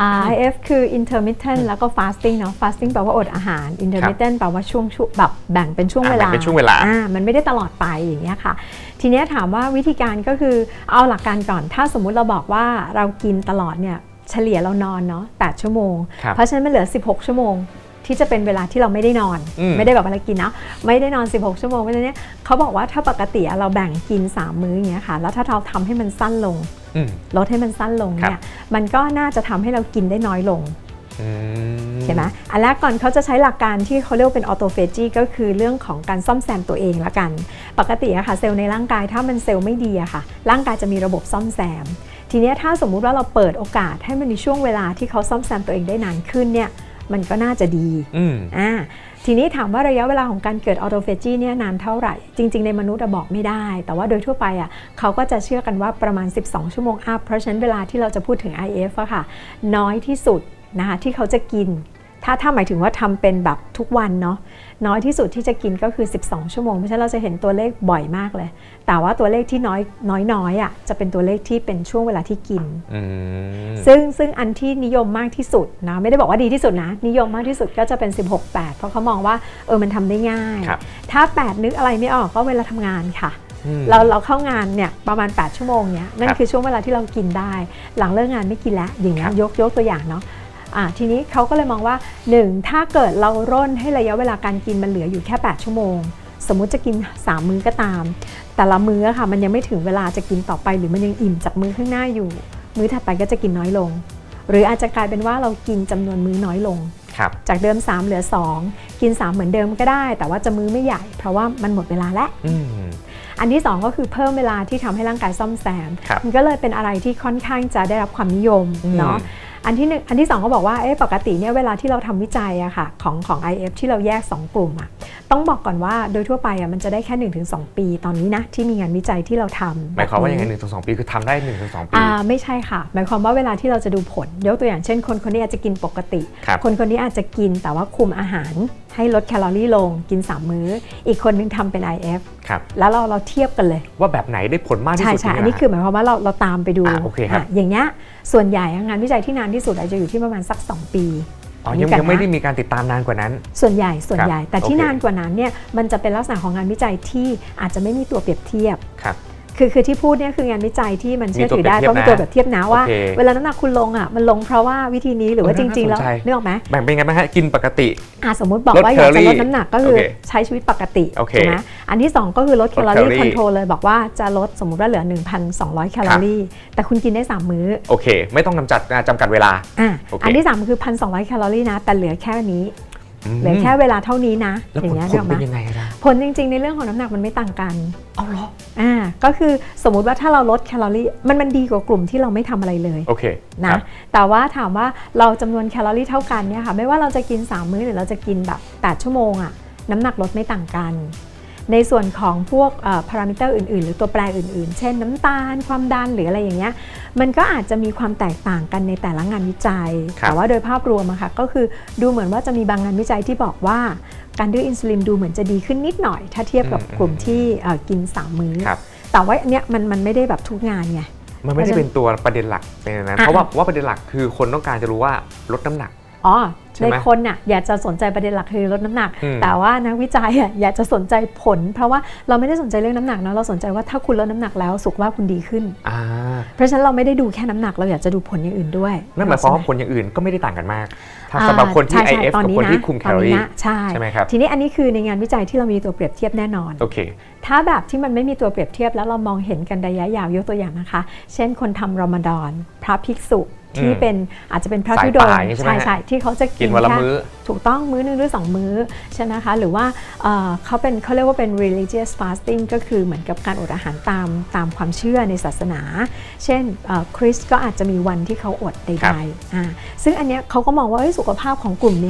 IF คือ intermittent แล้วก็ fasting เนาะ fasting แปลว่าอดอาหาร intermittent แปลว่าช่วงแบบแบ่งเป็นช่วงเวลามันไม่ได้ตลอดไปอย่างเงี้ยค่ะทีนี้ถามว่าวิธีการก็คือเอาหลักการก่อนถ้าสมมุติเราบอกว่าเรากินตลอดเนี่ยเฉลี่ยเรานอนเนาะ8 ชั่วโมงเพราะฉะนั้นมันเหลือ16 ชั่วโมงที่จะเป็นเวลาที่เราไม่ได้นอนไม่ได้แบบอะไรกินนะไม่ได้นอน16 ชั่วโมงเพราะฉะนั้นเขาบอกว่าถ้าปกติเราแบ่งกิน3 มื้ออย่างเงี้ยค่ะแล้วถ้าเราทำให้มันสั้นลงลดให้มันสั้นลงเนี่ยมันก็น่าจะทำให้เรากินได้น้อยลงเห็นไหมอันแรกก่อนเขาจะใช้หลักการที่เขาเรียกเป็นออโตเฟจีก็คือเรื่องของการซ่อมแซมตัวเองละกันปกติอะค่ะเซลล์ในร่างกายถ้ามันเซลล์ไม่ดีอะค่ะร่างกายจะมีระบบซ่อมแซมทีนี้ถ้าสมมุติว่าเราเปิดโอกาสให้มันมีช่วงเวลาที่เขาซ่อมแซมตัวเองได้นานขึ้นเนี่ยมันก็น่าจะดีทีนี้ถามว่าระยะเวลาของการเกิดออโตเฟจีเนี่ยนานเท่าไหร่จริงๆในมนุษย์บอกไม่ได้แต่ว่าโดยทั่วไปเขาก็จะเชื่อกันว่าประมาณ12 ชั่วโมงอัพเพราะฉะนั้นเวลาที่เราจะพูดถึง IF อะค่ะน้อยที่สุดนะคะที่เขาจะกินถ้าหมายถึงว่าทำเป็นแบบทุกวันเนาะน้อยที่สุดที่จะกินก็คือ12 ชั่วโมงเพราะฉะนั้นเราจะเห็นตัวเลขบ่อยมากเลยแต่ว่าตัวเลขที่น้อยจะเป็นตัวเลขที่เป็นช่วงเวลาที่กินซึ่งอันที่นิยมมากที่สุดนะไม่ได้บอกว่าดีที่สุดนะนิยมมากที่สุดก็จะเป็น16-8เพราะเขามองว่ามันทำได้ง่ายถ้า8นึกอะไรไม่ออกก็เวลาทำงานค่ะเราเข้างานเนี่ยประมาณ8 ชั่วโมงเนี้ยนั่นคือช่วงเวลาที่เรากินได้หลังเลิกงานไม่กินแล้วอย่างเงี้ยยกตัวอย่างเนาะทีนี้เขาก็เลยมองว่า1ถ้าเกิดเราร่นให้ระยะเวลาการกินมันเหลืออยู่แค่8 ชั่วโมงสมมุติจะกิน3 มื้อก็ตามแต่ละมื้อค่ะมันยังไม่ถึงเวลาจะกินต่อไปหรือมันยังอิ่มจากมื้อข้างหน้าอยู่มื้อถัดไปก็จะกินน้อยลงหรืออาจจะกลายเป็นว่าเรากินจำนวนมื้อน้อยลงจากเดิม3เหลือ2กิน3เหมือนเดิมก็ได้แต่ว่าจะมื้อไม่ใหญ่เพราะว่ามันหมดเวลาแล้วอันที่2ก็คือเพิ่มเวลาที่ทำให้ร่างกายซ่อมแซมมันก็เลยเป็นอะไรที่ค่อนข้างจะได้รับความนิยมเนาะอันที่2เขาบอกว่าปกติเนี่ยเวลาที่เราทำวิจัยอะค่ะของ IF ที่เราแยก2 กลุ่มอะต้องบอกก่อนว่าโดยทั่วไปมันจะได้แค่ 1-2 ปีตอนนี้นะที่มีงานวิจัยที่เราทำหมายความว่าอย่างไร 1-2 ปีคือทำได้ 1-2 ปีไม่ใช่ค่ะหมายความว่าเวลาที่เราจะดูผลยกตัวอย่างเช่นคนนี้อาจจะกินปกติคนนี้อาจจะกินแต่ว่าคุมอาหารให้ลดแคลอรี่ลงกิน3 มื้ออีกคนนึงทำเป็น IF แล้วเราเทียบกันเลยว่าแบบไหนได้ผลมากที่สุดใช่อันนี้คือหมายความว่าเราตามไปดูอย่างเงี้ยส่วนใหญ่งานวิจัยที่นานที่สุดอาจจะอยู่ที่ประมาณสัก2 ปียังไม่ได้มีการติดตามนานกว่านั้นส่วนใหญ่แต่ที่นานกว่านั้นเนี่ยมันจะเป็นลักษณะของงานวิจัยที่อาจจะไม่มีตัวเปรียบเทียบคือที่พูดเนี่ยคืองานวิจัยที่มันเชื่อถือได้เพราะมีตัวแบบเทียบนะว่าเวลาน้ำหนักคุณลงมันลงเพราะว่าวิธีนี้หรือว่าจริงๆแล้วนึกออกไหมแบ่งเป็นไงบ้างฮะกินปกติสมมติบอกว่าอยากจะลดน้ำหนักก็คือใช้ชีวิตปกติใช่ไหมอันที่2ก็คือลดแคลอรี่คอนโทรลเลยบอกว่าจะลดสมมติว่าเหลือ 1,200 แคลอรี่แต่คุณกินได้3 มื้อโอเคไม่ต้องจำกัดเวลาอันที่3คือ 1,200 แคลอรี่นะแต่เหลือแค่นี้เหลือแค่เวลาเท่านี้นะอย่างเงี้ยเป็นยังไงนะผลจริงๆในเรื่องของน้ำหนักมันไม่ต่างกันเอาเหรอก็คือสมมุติว่าถ้าเราลดแคลอรี่มันดีกว่ากลุ่มที่เราไม่ทำอะไรเลยโอเคนะแต่ว่าถามว่าเราจำนวนแคลอรี่เท่ากันเนี่ยค่ะไม่ว่าเราจะกิน3 มื้อหรือเราจะกินแบบ8 ชั่วโมงน้ำหนักลดไม่ต่างกันในส่วนของพวกพารามิเตอร์อื่นๆหรือตัวแปรอื่นๆเช่นน้ำตาลความดันหรืออะไรอย่างเงี้ยมันก็อาจจะมีความแตกต่างกันในแต่ละงานวิจัยแต่ว่าโดยภาพรวมค่ะก็คือดูเหมือนว่าจะมีบางงานวิจัยที่บอกว่าการดื้ออินซูลินดูเหมือนจะดีขึ้นนิดหน่อยถ้าเทียบกับกลุ่มที่กิน3 มื้อแต่ว่าเนี้ยมันไม่ได้แบบทุกงานไงมันไม่ได้เป็นตัวประเด็นหลักเป็นนั้นเพราะว่าประเด็นหลักคือคนต้องการจะรู้ว่าลดน้ำหนักในคนอยากจะสนใจประเด็นหลักคือลดน้ำหนักแต่ว่านักวิจัยอยากจะสนใจผลเพราะว่าเราไม่ได้สนใจเรื่องน้ำหนักนะเราสนใจว่าถ้าคุณลดน้ำหนักแล้วสุขภาพคุณดีขึ้นเพราะฉะนั้นเราไม่ได้ดูแค่น้ำหนักเราอยากจะดูผลอย่างอื่นด้วยนั่นหมายความว่าผลอย่างอื่นก็ไม่ได้ต่างกันมากสำหรับคนที่ IF กับคนที่คุมแคลอรี่ใช่ไหมครับทีนี้อันนี้คือในงานวิจัยที่เรามีตัวเปรียบเทียบแน่นอนโอเคถ้าแบบที่มันไม่มีตัวเปรียบเทียบแล้วเรามองเห็นกันระยะยาวยกตัวอย่างนะคะเช่นคนทำรอมฎอนพระภิกษุที่เป็นอาจจะเป็นพระธุดงค์ใช่ที่เขาจะกินวันละมื้อถูกต้องมื้อนึงหรือ2 มื้อใช่ไหมคะหรือว่าเขาเรียกว่าเป็น religious fasting ก็คือเหมือนกับการอดอาหารตามความเชื่อในศาสนาเช่นคริสต์ก็อาจจะมีวันที่เขาอดใดๆซึ่งอันเนี้ยเขาก็มองว่าสุขภาพของกลุ่มนี้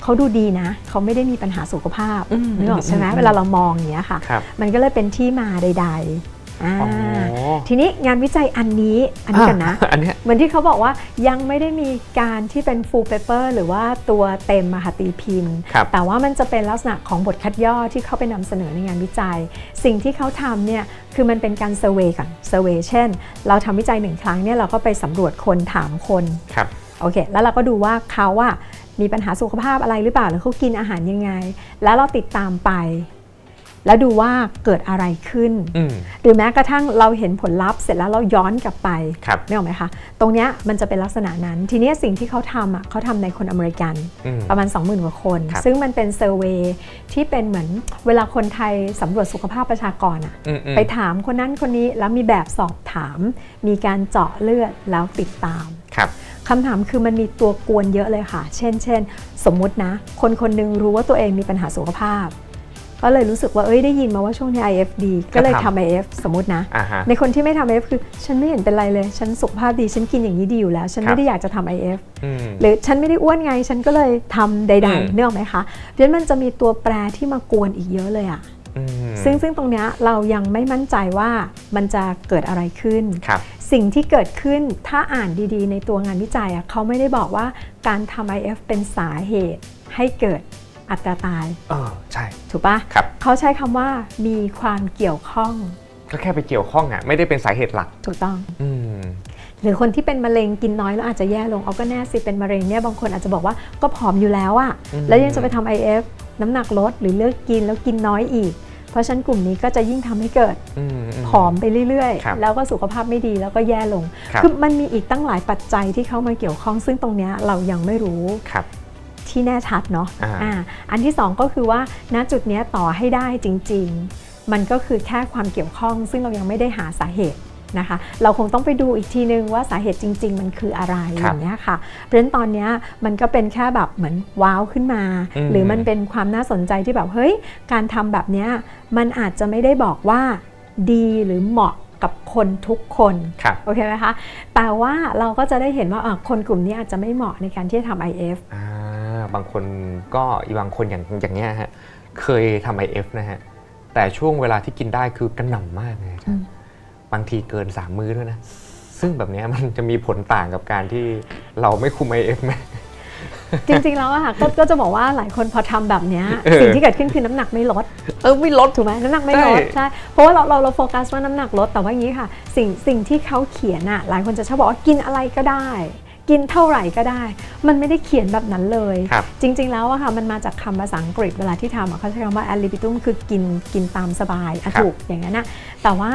เขาดูดีนะเขาไม่ได้มีปัญหาสุขภาพนึกออกใช่ไหมเวลาเรามองอย่างเงี้ยค่ะมันก็เลยเป็นที่มาใดๆทีนี้งานวิจัยอันนี้กันนะเหมือนที่เขาบอกว่ายังไม่ได้มีการที่เป็น full paper หรือว่าตัวเต็มมหาตีพิมพ์แต่ว่ามันจะเป็นลักษณะของบทคัดย่อที่เขาไปนำเสนอในงานวิจัยสิ่งที่เขาทำเนี่ยคือมันเป็นการเซอร์เวย์ก่อนเซอร์เวย์เช่นเราทำวิจัย1ครั้งเนี่ยเราก็ไปสำรวจคนถามคนโอเคแล้วเราก็ดูว่าเขาว่ามีปัญหาสุขภาพอะไรหรือเปล่าหรือเขากินอาหารยังไงแล้วเราติดตามไปแล้วดูว่าเกิดอะไรขึ้นหรือแม้กระทั่งเราเห็นผลลัพธ์เสร็จแล้วเราย้อนกลับไปไม่ออกไหมคะตรงนี้มันจะเป็นลักษณะนั้นทีนี้สิ่งที่เขาทำเขาทำในคนอเมริกันประมาณ 20,000 กว่าคนซึ่งมันเป็นเซอร์เวย์ที่เป็นเหมือนเวลาคนไทยสำรวจสุขภาพประชากรไปถามคนนั้นคนนี้แล้วมีแบบสอบถามมีการเจาะเลือดแล้วติดตามคำถามคือมันมีตัวกวนเยอะเลยค่ะเช่นสมมุตินะคนนึงรู้ว่าตัวเองมีปัญหาสุขภาพก็เลยรู้สึกว่าได้ยินมาว่าช่วงนี้ IF ดีก็เลยทำ IF สมมตินะในคนที่ไม่ทำ IF คือฉันไม่เห็นเป็นไรเลยฉันสุขภาพดีฉันกินอย่างนี้ดีอยู่แล้วฉันไม่ได้อยากจะทำ IF หรือฉันไม่ได้อ้วนไงฉันก็เลยทำใดๆเนื่องไหมคะเพราะฉะนั้นมันจะมีตัวแปรที่มากวนอีกเยอะเลยอ่ะซึ่งตรงนี้เรายังไม่มั่นใจว่ามันจะเกิดอะไรขึ้นสิ่งที่เกิดขึ้นถ้าอ่านดีๆในตัวงานวิจัยเขาไม่ได้บอกว่าการทำ IF เป็นสาเหตุให้เกิดอัตราตายใช่ถูกปะเขาใช้คำว่ามีความเกี่ยวข้องก็แค่ไปเกี่ยวข้องไม่ได้เป็นสาเหตุหลักถูกต้องหรือคนที่เป็นมะเร็งกินน้อยแล้วอาจจะแย่ลงก็แน่สิเป็นมะเร็งเนี่ยบางคนอาจจะบอกว่าก็ผอมอยู่แล้วอะแล้วยังจะไปทำ IF น้ำหนักลดหรือเลิกกินแล้วกินน้อยอีกเพราะฉะนั้นกลุ่มนี้ก็จะยิ่งทำให้เกิดผอมไปเรื่อยๆแล้วก็สุขภาพไม่ดีแล้วก็แย่ลงคือมันมีอีกตั้งหลายปัจจัยที่เข้ามาเกี่ยวข้องซึ่งตรงนี้เรายังไม่รู้ที่แน่ชัดเนาะอันที่2ก็คือว่าณจุดนี้ต่อให้ได้จริงๆมันก็คือแค่ความเกี่ยวข้องซึ่งเรายังไม่ได้หาสาเหตุนะคะเราคงต้องไปดูอีกทีนึงว่าสาเหตุจริงๆมันคืออะไรอย่างเงี้ยค่ะเพราะฉะนั้นตอนนี้มันก็เป็นแค่แบบเหมือนว้าวขึ้นมาหรือมันเป็นความน่าสนใจที่แบบเฮ้ยการทำแบบนี้มันอาจจะไม่ได้บอกว่าดีหรือเหมาะกับคนทุกคนโอเคไหมคะแต่ว่าเราก็จะได้เห็นว่าคนกลุ่มนี้อาจจะไม่เหมาะในการที่จะทำ IF บางคนก็บางคนอย่างเงี้ยฮะเคยทำ IF นะฮะแต่ช่วงเวลาที่กินได้คือกระหน่ำมากเลยบางทีเกิน3 มื้อด้วยนะซึ่งแบบนี้มันจะมีผลต่างกับการที่เราไม่คุม IF ไหมจริงๆแล้วอะค่ะก็จะบอกว่าหลายคนพอทำแบบนี้สิ่งที่เกิดขึ้นคือน้ำหนักไม่ลดไม่ลดถูกไหมน้ำหนักไม่ลดใช่เพราะว่าเราโฟกัสว่าน้ำหนักลดแต่ว่าอย่างนี้ค่ะสิ่งที่เขาเขียนอะหลายคนจะชอบบอกว่ากินอะไรก็ได้กินเท่าไหร่ก็ได้มันไม่ได้เขียนแบบนั้นเลยจริงๆแล้วอะค่ะมันมาจากคำภาษาอังกฤษเวลาที่ทำเขาใช้คำว่า ad libitum คือกินตามสบายถูกอย่างนั้นนะแต่ว่า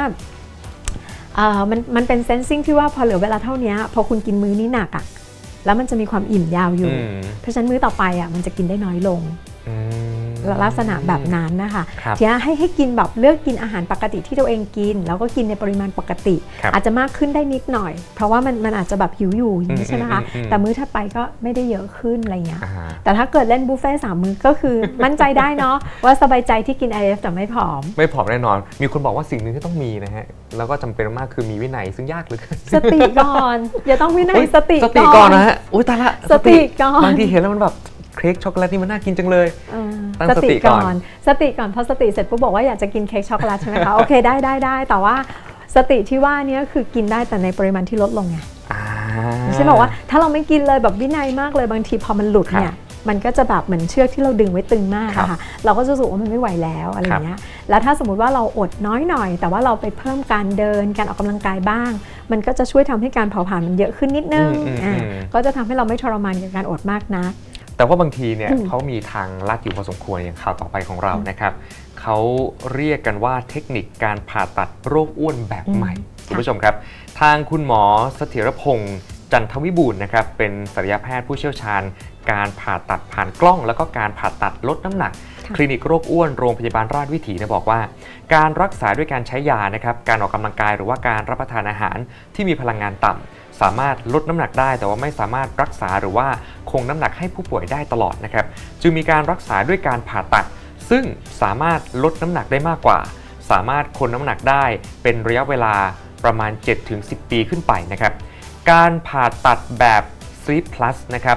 มันเป็นเซนซิ่งที่ว่าพอเหลือเวลาเท่านี้พอคุณกินมื้อนี้หนักอะแล้วมันจะมีความอิ่มยาวอยู่เพราะฉะนั้นมื้อต่อไปมันจะกินได้น้อยลงลักษณะแบบนั้นนะคะทีนี้ให้กินแบบเลือกกินอาหารปกติที่ตัวเองกินแล้วก็กินในปริมาณปกติอาจจะมากขึ้นได้นิดหน่อยเพราะว่ามันอาจจะแบบหิวอยู่ใช่ไหมคะแต่มื้อถัดไปก็ไม่ได้เยอะขึ้นอะไรเงี้ยแต่ถ้าเกิดเล่นบุฟเฟ่ต์3 มื้อก็คือมั่นใจได้เนาะว่าสบายใจที่กิน IF แต่ไม่ผอมแน่นอนมีคนบอกว่าสิ่งหนึ่งที่ต้องมีนะฮะแล้วก็จำเป็นมากคือมีวินัยซึ่งยากเหลือเกินสติก่อนอย่าต้องวินัยสติก่อนนะฮะอุ้ยตายละสติก่อนบางทีเห็นแล้วมันแบบเค้กช็อกโกแลตนี่มันน่ากินจังเลยตั้งสติก่อนพอสติเสร็จปุ๊บบอกว่าอยากจะกินเค้กช็อกโกแลตใช่ไหมคะโอเคได้แต่ว่าสติที่ว่านี้คือกินได้แต่ในปริมาณที่ลดลงไงไม่ใช่บอกว่าถ้าเราไม่กินเลยแบบวินัยมากเลยบางทีพอมันหลุดเนี่ยมันก็จะแบบเหมือนเชือกที่เราดึงไว้ตึงมากค่ะเราก็จะรู้สึกว่ามันไม่ไหวแล้วอะไรเงี้ยแล้วถ้าสมมติว่าเราอดน้อยหน่อยแต่ว่าเราไปเพิ่มการเดินการออกกำลังกายบ้างมันก็จะช่วยทำให้การเผาผลาญมันเยอะขึ้นนิดนึงก็จะทำให้เราไม่ทรมานกับการอดมากนะแต่ว่าบางทีเนี่ยเขามีทางลัดอยู่พอสมควรอย่างข่าวต่อไปของเรานะครับเขาเรียกกันว่าเทคนิคการผ่าตัดโรคอ้วนแบบใหม่คุณผู้ชมครับทางคุณหมอเสถียรพงษ์จันทวิบูลย์นะครับเป็นศัลยแพทย์ผู้เชี่ยวชาญการผ่าตัดผ่านกล้องแล้วก็การผ่าตัดลดน้ำหนักคลินิกโรคอ้วนโรงพยาบาลราชวิถีบอกว่าการรักษาด้วยการใช้ยานะครับการออกกำลังกายหรือว่าการรับประทานอาหารที่มีพลังงานต่ำสามารถลดน้ำหนักได้แต่ว่าไม่สามารถรักษาหรือว่าคงน้ำหนักให้ผู้ป่วยได้ตลอดนะครับจึงมีการรักษาด้วยการผ่าตัดซึ่งสามารถลดน้ำหนักได้มากกว่าสามารถคงน้ำหนักได้เป็นระยะเวลาประมาณ 7-10 ปีขึ้นไปนะครับการผ่าตัดแบบ Sleep Plus นะครับ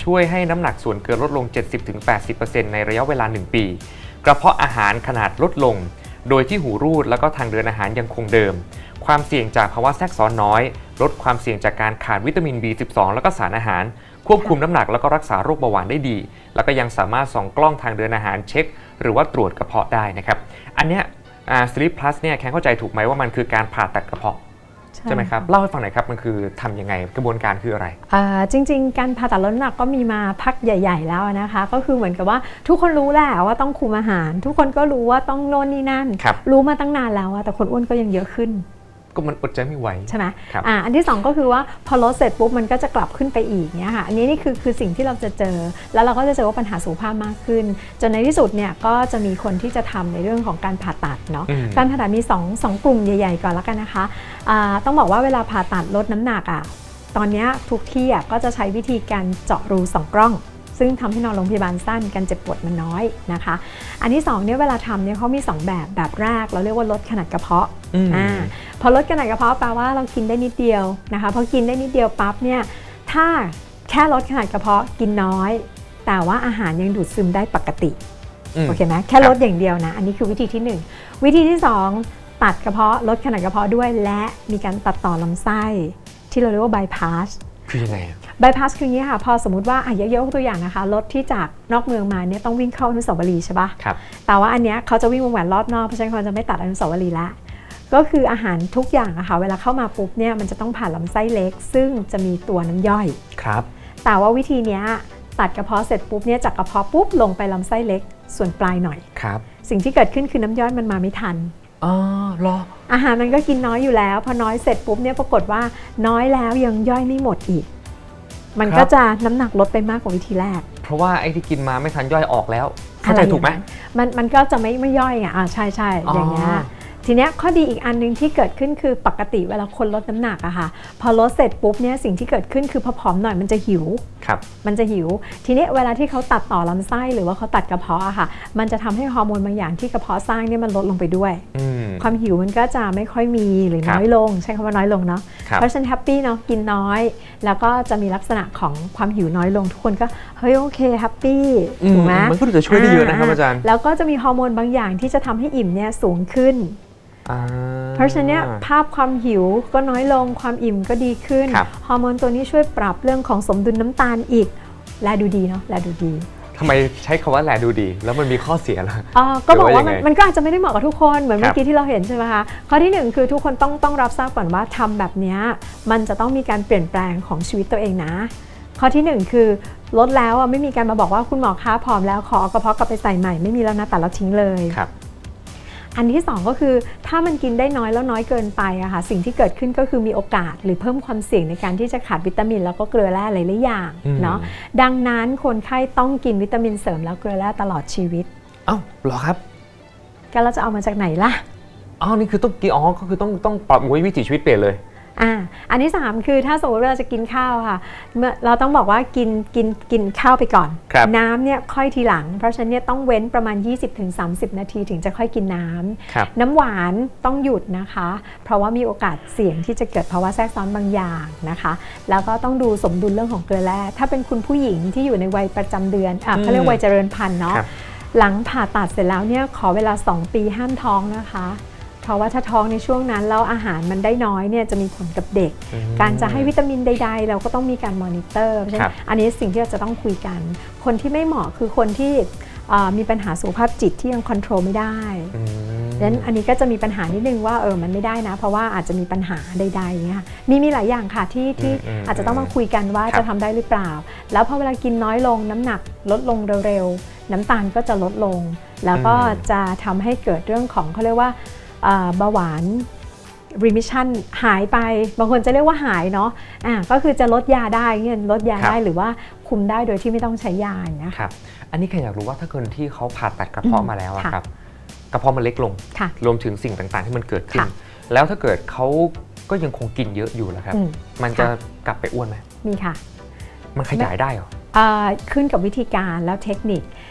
ช่วยให้น้ำหนักส่วนเกินลดลง 70-80% ในระยะเวลา 1 ปี กระเพาะอาหารขนาดลดลงโดยที่หูรูดแล้วก็ทางเดินอาหารยังคงเดิมความเสี่ยงจากภาวะแทรกซ้อนน้อยลดความเสี่ยงจากการขาดวิตามิน B12 แล้วก็สารอาหารควบคุมน้ำหนักแล้วก็รักษาโรคเบาหวานได้ดีแล้วก็ยังสามารถส่องกล้องทางเดินอาหารเช็คหรือว่าตรวจกระเพาะได้นะครับอันเนี้ยSleep Plus เนี่ยแค่เข้าใจถูกไหมว่ามันคือการผ่าตัดกระเพาะใช่ไหมครับเล่าให้ฟังหน่อยครับมันคือทำยังไงกระบวนการคืออะไรจริงๆการผ่าตัดลดน้ำหนักก็มีมาพักใหญ่ๆแล้วนะคะก็คือเหมือนกับว่าทุกคนรู้แหละว่าต้องคุมอาหารทุกคนก็รู้ว่าต้องโน่นนี่นั่นรู้มาตั้งนานแล้วแต่คนอ้วนก็ยังเยอะขึ้นก็มันอดใจไม่ไหวใช่ไหมอันที่2ก็คือว่าพอลดเสร็จปุ๊บมันก็จะกลับขึ้นไปอีกเนี่ยค่ะอันนี้นี่คือสิ่งที่เราจะเจอแล้วเราก็จะเจอว่าปัญหาสุขภาพมากขึ้นจนในที่สุดเนี่ยก็จะมีคนที่จะทำในเรื่องของการผ่าตัดเนาะการผ่าตัดมี2กลุ่มใหญ่ๆก่อนแล้วกันนะคะต้องบอกว่าเวลาผ่าตัดลดน้ำหนักตอนนี้ทุกที่ก็จะใช้วิธีการเจาะรู2 กล้องซึ่งทำให้นอนโรงพยาบาลสั้นการเจ็บปวดมันน้อยนะคะอันที่2เนี่ยเวลาทำเนี่ยเขามี2แบบแรกเราเรียกว่าลดขนาดกระเพาะพอลดขนาดกระเพาะแปลว่าเรากินได้นิดเดียวนะคะพอกินได้นิดเดียวปั๊บเนี่ยถ้าแค่ลดขนาดกระเพาะกินน้อยแต่ว่าอาหารยังดูดซึมได้ปกติโอเคไหมแค่ลดอย่างเดียวนะอันนี้คือวิธีที่1วิธีที่2ตัดกระเพาะลดขนาดกระเพาะด้วยและมีการตัดต่อลำไส้ที่เราเรียกว่าบายพาสคือยังไงบายพาสคืออย่างนี้ค่ะพอสมมติว่าเยอะๆตัวอย่างนะคะรถที่จากนอกเมืองมาเนี่ยต้องวิ่งเข้าอนุสาวรีย์ใช่ปะครับแต่ว่าอันเนี้ยเขาจะวิ่งวงแหวนรอบนอกเพราะฉะนั้นเขาจะไม่ตัดอนุสาวรีย์ละก็คืออาหารทุกอย่างอะค่ะเวลาเข้ามาปุ๊บเนี่ยมันจะต้องผ่านลำไส้เล็กซึ่งจะมีตัวน้ำย่อยครับแต่ว่าวิธีเนี้ยตัดกระเพาะเสร็จปุ๊บเนี่ยจากกระเพาะปุ๊บลงไปลำไส้เล็กส่วนปลายหน่อยครับสิ่งที่เกิดขึ้นคือน้ำย่อยมันมาไม่ทันหรออาหารมันก็กินน้อยอยู่แล้วพอน้อยเสร็จปุ๊บเนี่ยปรากฏว่าน้อยแล้วยังย่อยไม่หมดอีกมันก็จะน้ำหนักลดไปมากกว่าวิธีแรกเพราะว่าไอ้ที่กินมาไม่ทันย่อยออกแล้วเข้าใจถูกไหมมันก็จะไม่ย่อยไงใช่อย่างเงี้ยทีเนี้ยข้อดีอีกอันนึงที่เกิดขึ้นคือปกติเวลาคนลดน้ำหนักอะค่ะพอลดเสร็จปุ๊บเนี่ยสิ่งที่เกิดขึ้นคือพอผอมหน่อยมันจะหิวมันจะหิวทีนี้เวลาที่เขาตัดต่อลำไส้หรือว่าเขาตัดกระเพาะอะค่ะมันจะทำให้ฮอร์โมนบางอย่างที่กระเพาะสร้างเนี่ยมันลดลงไปด้วยความหิวมันก็จะไม่ค่อยมีหรือน้อยลงใช้คำว่าน้อยลงเนาะเพราะฉะนั้นแฮปปี้เนาะกินน้อยแล้วก็จะมีลักษณะของความหิวน้อยลงทุกคนก็เฮ้ยโอเคแฮปปี้ถูกไหมมันก็จะช่วยได้เยอะนะครับอาจารย์แล้วก็จะมีฮอร์โมนบางอย่างที่จะทำให้อิ่มเนี่ยสูงขึ้นเพราะฉะนั้นภาพความหิวก็น้อยลงความอิ่มก็ดีขึ้นฮอร์โมนตัวนี้ช่วยปรับเรื่องของสมดุลน้ำตาลอีกแลดูดีเนาะแลดูดีทำไมใช้คำว่าแลดูดีแล้วมันมีข้อเสียล่ะก็บอกว่ามันก็อาจจะไม่ได้เหมาะกับทุกคนเหมือนเมื่อกี้ที่เราเห็นใช่ไหมคะข้อที่1คือทุกคนต้องรับทราบก่อนว่าทำแบบนี้มันจะต้องมีการเปลี่ยนแปลงของชีวิตตัวเองนะข้อที่1คือลดแล้วไม่มีการมาบอกว่าคุณหมอคะผอมแล้วขอกระเพาะกลับไปใส่ใหม่ไม่มีแล้วนะแต่เราทิ้งเลยอันที่2ก็คือถ้ามันกินได้น้อยแล้วน้อยเกินไปอะค่ะสิ่งที่เกิดขึ้นก็คือมีโอกาสหรือเพิ่มความเสี่ยงในการที่จะขาดวิตามินแล้วก็เกลือแร่หลายๆอย่างเนาะดังนั้นคนไข้ต้องกินวิตามินเสริมแล้วเกลือแร่ตลอดชีวิตเหรอครับก็เราจะเอามาจากไหนล่ะนี่คือต้องกินก็คือต้องปรับวิถีชีวิตเปลี่ยนเลยอันที่3คือถ้าสมมติเราจะกินข้าวค่ะเราต้องบอกว่ากินข้าวไปก่อนน้ำเนี่ยค่อยทีหลังเพราะฉะนั้นเนี่ยต้องเว้นประมาณ 20-30 นาทีถึงจะค่อยกินน้ำหวานต้องหยุดนะคะเพราะว่ามีโอกาสเสี่ยงที่จะเกิดภาวะแทรกซ้อนบางอย่างนะคะแล้วก็ต้องดูสมดุลเรื่องของเกลือแร่ถ้าเป็นคุณผู้หญิงที่อยู่ในวัยประจำเดือนเขาเรียกวัยเจริญพันธุ์เนาะหลังผ่าตัดเสร็จแล้วเนี่ยขอเวลา2 ปีห้ามท้องนะคะเพราะว่าถ้าท้องในช่วงนั้นแล้วอาหารมันได้น้อยเนี่ยจะมีผลกับเด็กการจะให้วิตามินใดๆเราก็ต้องมีการมอนิเตอร์เพราะฉะนั้นอันนี้สิ่งที่เราจะต้องคุยกันคนที่ไม่เหมาะคือคนที่มีปัญหาสุขภาพจิตที่ยังควบคุมไม่ได้ดังนั้นอันนี้ก็จะมีปัญหานิดนึงว่ามันไม่ได้นะเพราะว่าอาจจะมีปัญหาใดๆเนี่ยมีหลายอย่างค่ะที่อาจจะต้องมาคุยกันว่าจะทำได้หรือเปล่าแล้วพอเวลากินน้อยลงน้ำหนักลดลงเร็วๆน้ำตาลก็จะลดลงแล้วก็จะทำให้เกิดเรื่องของเขาเรียกว่าเบาหวาน remission หายไปบางคนจะเรียกว่าหายเนาะก็คือจะลดยาได้เงี้ยลดยาได้หรือว่าคุมได้โดยที่ไม่ต้องใช้ยานะครับอันนี้ใครอยากรู้ว่าถ้าคนที่เขาผ่าตัดกระเพาะมาแล้วครับกระเพาะมันเล็กลงรวมถึงสิ่งต่างๆที่มันเกิดขึ้นแล้วถ้าเกิดเขาก็ยังคงกินเยอะอยู่แล้วครับมันจะกลับไปอ้วนไหมมีค่ะมันขยายได้หรอขึ้นกับวิธีการแล้วเทคนิค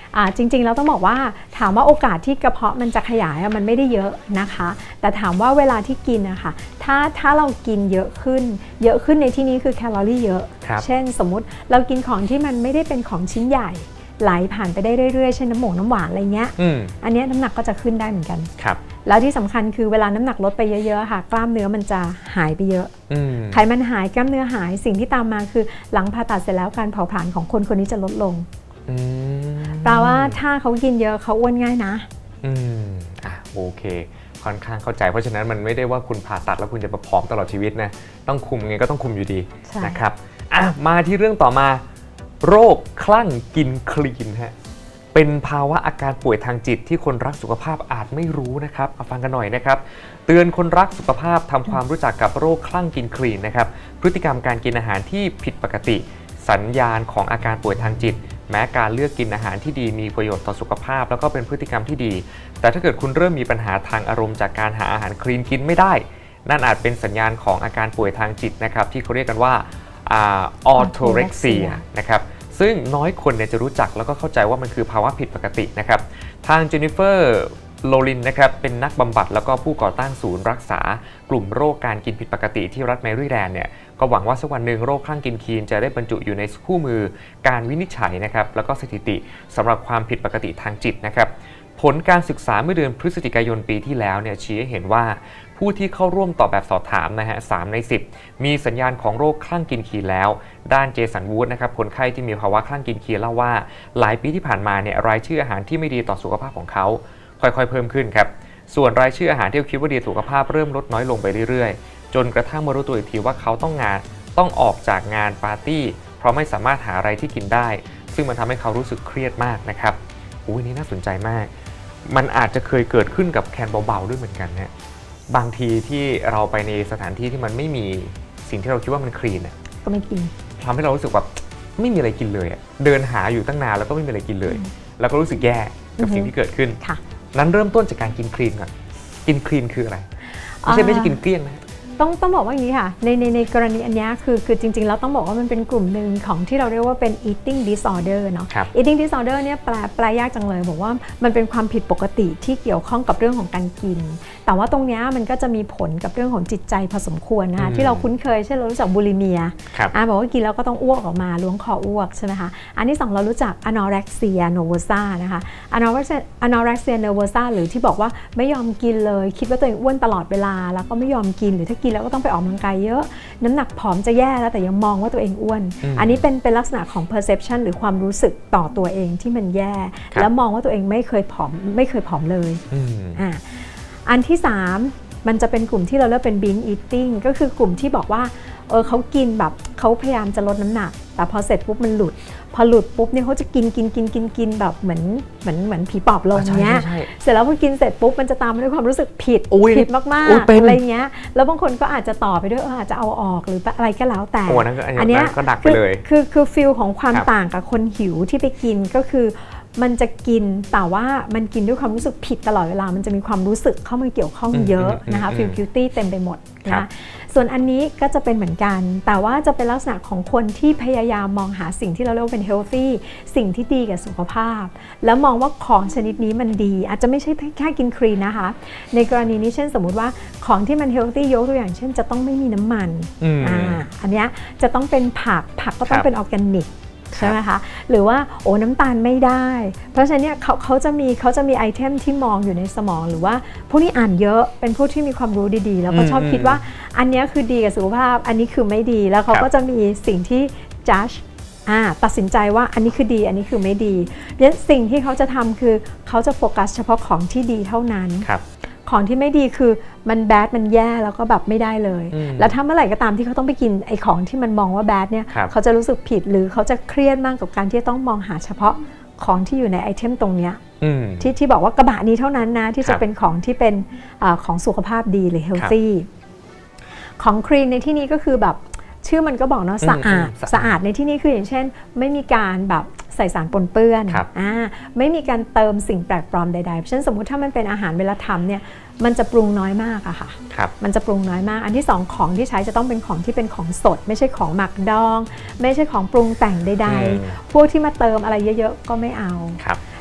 จริงๆแล้วต้องบอกว่าถามว่าโอกาสที่กระเพาะมันจะขยายมันไม่ได้เยอะนะคะแต่ถามว่าเวลาที่กินนะคะถ้าเรากินเยอะขึ้นในที่นี้คือแคลอรี่เยอะเช่นสมมุติเรากินของที่มันไม่ได้เป็นของชิ้นใหญ่ไหลผ่านไปได้เรื่อยๆเช่นน้ำหวานอะไรเงี้ยอันนี้น้ำหนักก็จะขึ้นได้เหมือนกันแล้วที่สำคัญคือเวลาน้ำหนักลดไปเยอะๆค่ะกล้ามเนื้อมันจะหายไปเยอะไขมันหายกล้ามเนื้อหายสิ่งที่ตามมาคือหลังผ่าตัดเสร็จแล้วการเผาผลาญของคนนี้จะลดลงแปลว่าถ้าเขากินเยอะเขาอ้วนง่ายนะโอเคค่อนข้างเข้าใจเพราะฉะนั้นมันไม่ได้ว่าคุณผ่าตัดแล้วคุณจะผอมตลอดชีวิตนะต้องคุมไงก็ต้องคุมอยู่ดีนะครับมาที่เรื่องต่อมาโรคคลั่งกินคลีนฮะเป็นภาวะอาการป่วยทางจิตที่คนรักสุขภาพอาจไม่รู้นะครับมาฟังกันหน่อยนะครับเตือนคนรักสุขภาพทำความรู้จักกับโรคคลั่งกินคลีนนะครับพฤติกรรมการกินอาหารที่ผิดปกติสัญญาณของอาการป่วยทางจิตแม้การเลือกกินอาหารที่ดีมีประโยชน์ต่อสุขภาพแล้วก็เป็นพฤติกรรมที่ดีแต่ถ้าเกิดคุณเริ่มมีปัญหาทางอารมณ์จากการหาอาหารคลีนกินไม่ได้นั่นอาจเป็นสัญญาณของอาการป่วยทางจิตนะครับที่เขาเรียกกันว่าออโทเร็กเซียนะครับซึ่งน้อยคนจะรู้จักแล้วก็เข้าใจว่ามันคือภาวะผิดปกตินะครับทางเจนนิเฟอร์โลลินนะครับเป็นนักบำบัดแล้วก็ผู้ก่อตั้งศูนย์รักษากลุ่มโรคการกินผิดปกติที่รัฐแมริแลนด์เนี่ยก็หวังว่าสักวันหนึ่งโรคคลั่งกินคลีนจะได้บรรจุอยู่ในคู่มือการวินิจฉัยนะครับแล้วก็สถิติสำหรับความผิดปกติทางจิตนะครับผลการศึกษาเมื่อเดือนพฤศจิกายนปีที่แล้วเนี่ยชี้ให้เห็นว่าผู้ที่เข้าร่วมตอบแบบสอบถามนะฮะ3 ใน 10มีสัญญาณของโรคคลั่งกินคลีนแล้วด้านเจสันวูดนะครับคนไข้ที่มีภาวะคลั่งกินคลีนเล่าว่าหลายปีที่ผ่านมาเนี่ยรายชื่ออาหารที่ไม่ดีต่อสุขภาพของเขาค่อยๆเพิ่มขึ้นครับส่วนรายชื่ออาหารที่คิดว่าดีสุขภาพเริ่มลดน้อยลงไปเรื่อยๆจนกระทั่งมารู้ตัวอีกทีว่าเขาต้องออกจากงานปาร์ตี้เพราะไม่สามารถหาอะไรที่กินได้ซึ่งมันทำให้เขารู้สึกเครียดมากนะครับนี่น่าสนใจมากมันอาจจะเคยเกิดขึ้นกับแคนเบาๆด้วยเหมือนกันนะบางทีที่เราไปในสถานที่ที่มันไม่มีสิ่งที่เราคิดว่ามันคลีนก็ไม่กินทำให้เรารู้สึกแบบไม่มีอะไรกินเลยเดินหาอยู่ตั้งนานแล้วก็ไม่มีอะไรกินเลยแล้วก็รู้สึกแย่กับสิ่งที่เกิดขึ้นนั้นเริ่มต้นจากการกินคลีนก่อนกินคลีนคืออะไรไม่ใช่กินเกลี้ยงนะต้องบอกว่าอย่างนี้ค่ะในกรณีอันนี้คือจริงๆแล้วต้องบอกว่ามันเป็นกลุ่มหนึ่งของที่เราเรียกว่าเป็น eating disorder เนาะ eating disorder เนี่ยแปลยากจังเลยบอกว่ามันเป็นความผิดปกติที่เกี่ยวข้องกับเรื่องของการกินแต่ว่าตรงนี้มันก็จะมีผลกับเรื่องของจิตใจพอสมควรนะคะที่เราคุ้นเคยเช่นเรารู้จักบูลิเมียบอกว่ากินแล้วก็ต้องอ้วกออกมาล้วงคออ้วกใช่ไหมคะอันที่2เรารู้จัก anorexia nervosa นะคะ anorexia nervosa หรือที่บอกว่าไม่ยอมกินเลยคิดว่าตัวเองอ้วนตลอดเวลาแล้วก็ไม่ยอมกินหรือถ้ากินแล้วก็ต้องไปออกกำลังกายเยอะน้ำหนักผอมจะแย่แล้วแต่ยังมองว่าตัวเองอ้วนอันนี้เป็นลักษณะของ perception หรือความรู้สึกต่อตัวเองที่มันแย่แล้วมองว่าตัวเองไม่เคยผอมเลยอันที่3มันจะเป็นกลุ่มที่เราเรียกเป็น binge eating ก็คือกลุ่มที่บอกว่าเขากินแบบเขาพยายามจะลดน้ำหนักแต่พอเสร็จปุ๊บมันหลุดพอหลุดปุ๊บเนี่ยเขาจะกินแบบเหมือนผีปอบลงเงี้ยเสร็จแล้วพอกินเสร็จปุ๊บมันจะตามมาด้วยความรู้สึผิดมากๆอะไรเงี้ยแล้วบางคนก็อาจจะต่อไปด้วยอาจจะเอาออกหรืออะไรก็แล้วแต่อันนี้ก็ดักไปเลยคือฟีลของความต่างกับคนหิวที่ไปกินก็คือมันจะกินแต่ว่ามันกินด้วยความรู้สึกผิดตลอดเวลามันจะมีความรู้สึกเข้ามาเกี่ยวข้องเยอะนะคะฟีลกิลตี้เต็มไปหมดนะส่วนอันนี้ก็จะเป็นเหมือนกันแต่ว่าจะเป็นลักษณะของคนที่พยายามมองหาสิ่งที่เราเรียกว่าเป็น healthy สิ่งที่ดีกับสุขภาพแล้วมองว่าของชนิดนี้มันดีอาจจะไม่ใช่แค่กินคลีนนะคะในกรณีนี้เช่นสมมุติว่าของที่มัน healthy ยกตัวอย่างเช่นจะต้องไม่มีน้ำมันอันนี้จะต้องเป็นผักก็ต้องเป็นออร์แกนิกใช่ไหมคะหรือว่าน้ำตาลไม่ได้เพราะฉะนั้นเนี่ยเขาจะมีไอเทมที่มองอยู่ในสมองหรือว่าพวกนี้อ่านเยอะเป็นพวกที่มีความรู้ดีๆแล้วก็ชอบคิดว่าอันนี้คือดีกับสุขภาพอันนี้คือไม่ดีแล้วเขาก็จะมีสิ่งที่ judge ตัดสินใจว่าอันนี้คือดีอันนี้คือไม่ดีดังนั้นสิ่งที่เขาจะทำคือเขาจะโฟกัสเฉพาะของที่ดีเท่านั้นของที่ไม่ดีคือมันแบดมันแย่แล้วก็แบบไม่ได้เลยแล้วถ้าเมื่อไหร่ก็ตามที่เขาต้องไปกินไอ้ของที่มันมองว่าแบดเนี่ยเขาจะรู้สึกผิดหรือเขาจะเครียดมากกับการที่จะต้องมองหาเฉพาะของที่อยู่ในไอเทมตรงเนี้ยที่บอกว่ากระบะนี้เท่านั้นนะที่จะเป็นของที่เป็นของสุขภาพดีหรือเฮลตี้ของคลีนในที่นี้ก็คือแบบชื่อมันก็บอกเนาะสะอาดในที่นี้คืออย่างเช่นไม่มีการแบบใส่สารปนเปื้อนไม่มีการเติมสิ่งแปลกปลอมใดๆเช่นสมมุติถ้ามันเป็นอาหารเวลาทำเนี่ยมันจะปรุงน้อยมากอะค่ะมันจะปรุงน้อยมากอันที่2ของที่ใช้จะต้องเป็นของที่เป็นของสดไม่ใช่ของหมักดองไม่ใช่ของปรุงแต่งใดๆพวกที่มาเติมอะไรเยอะๆก็ไม่เอา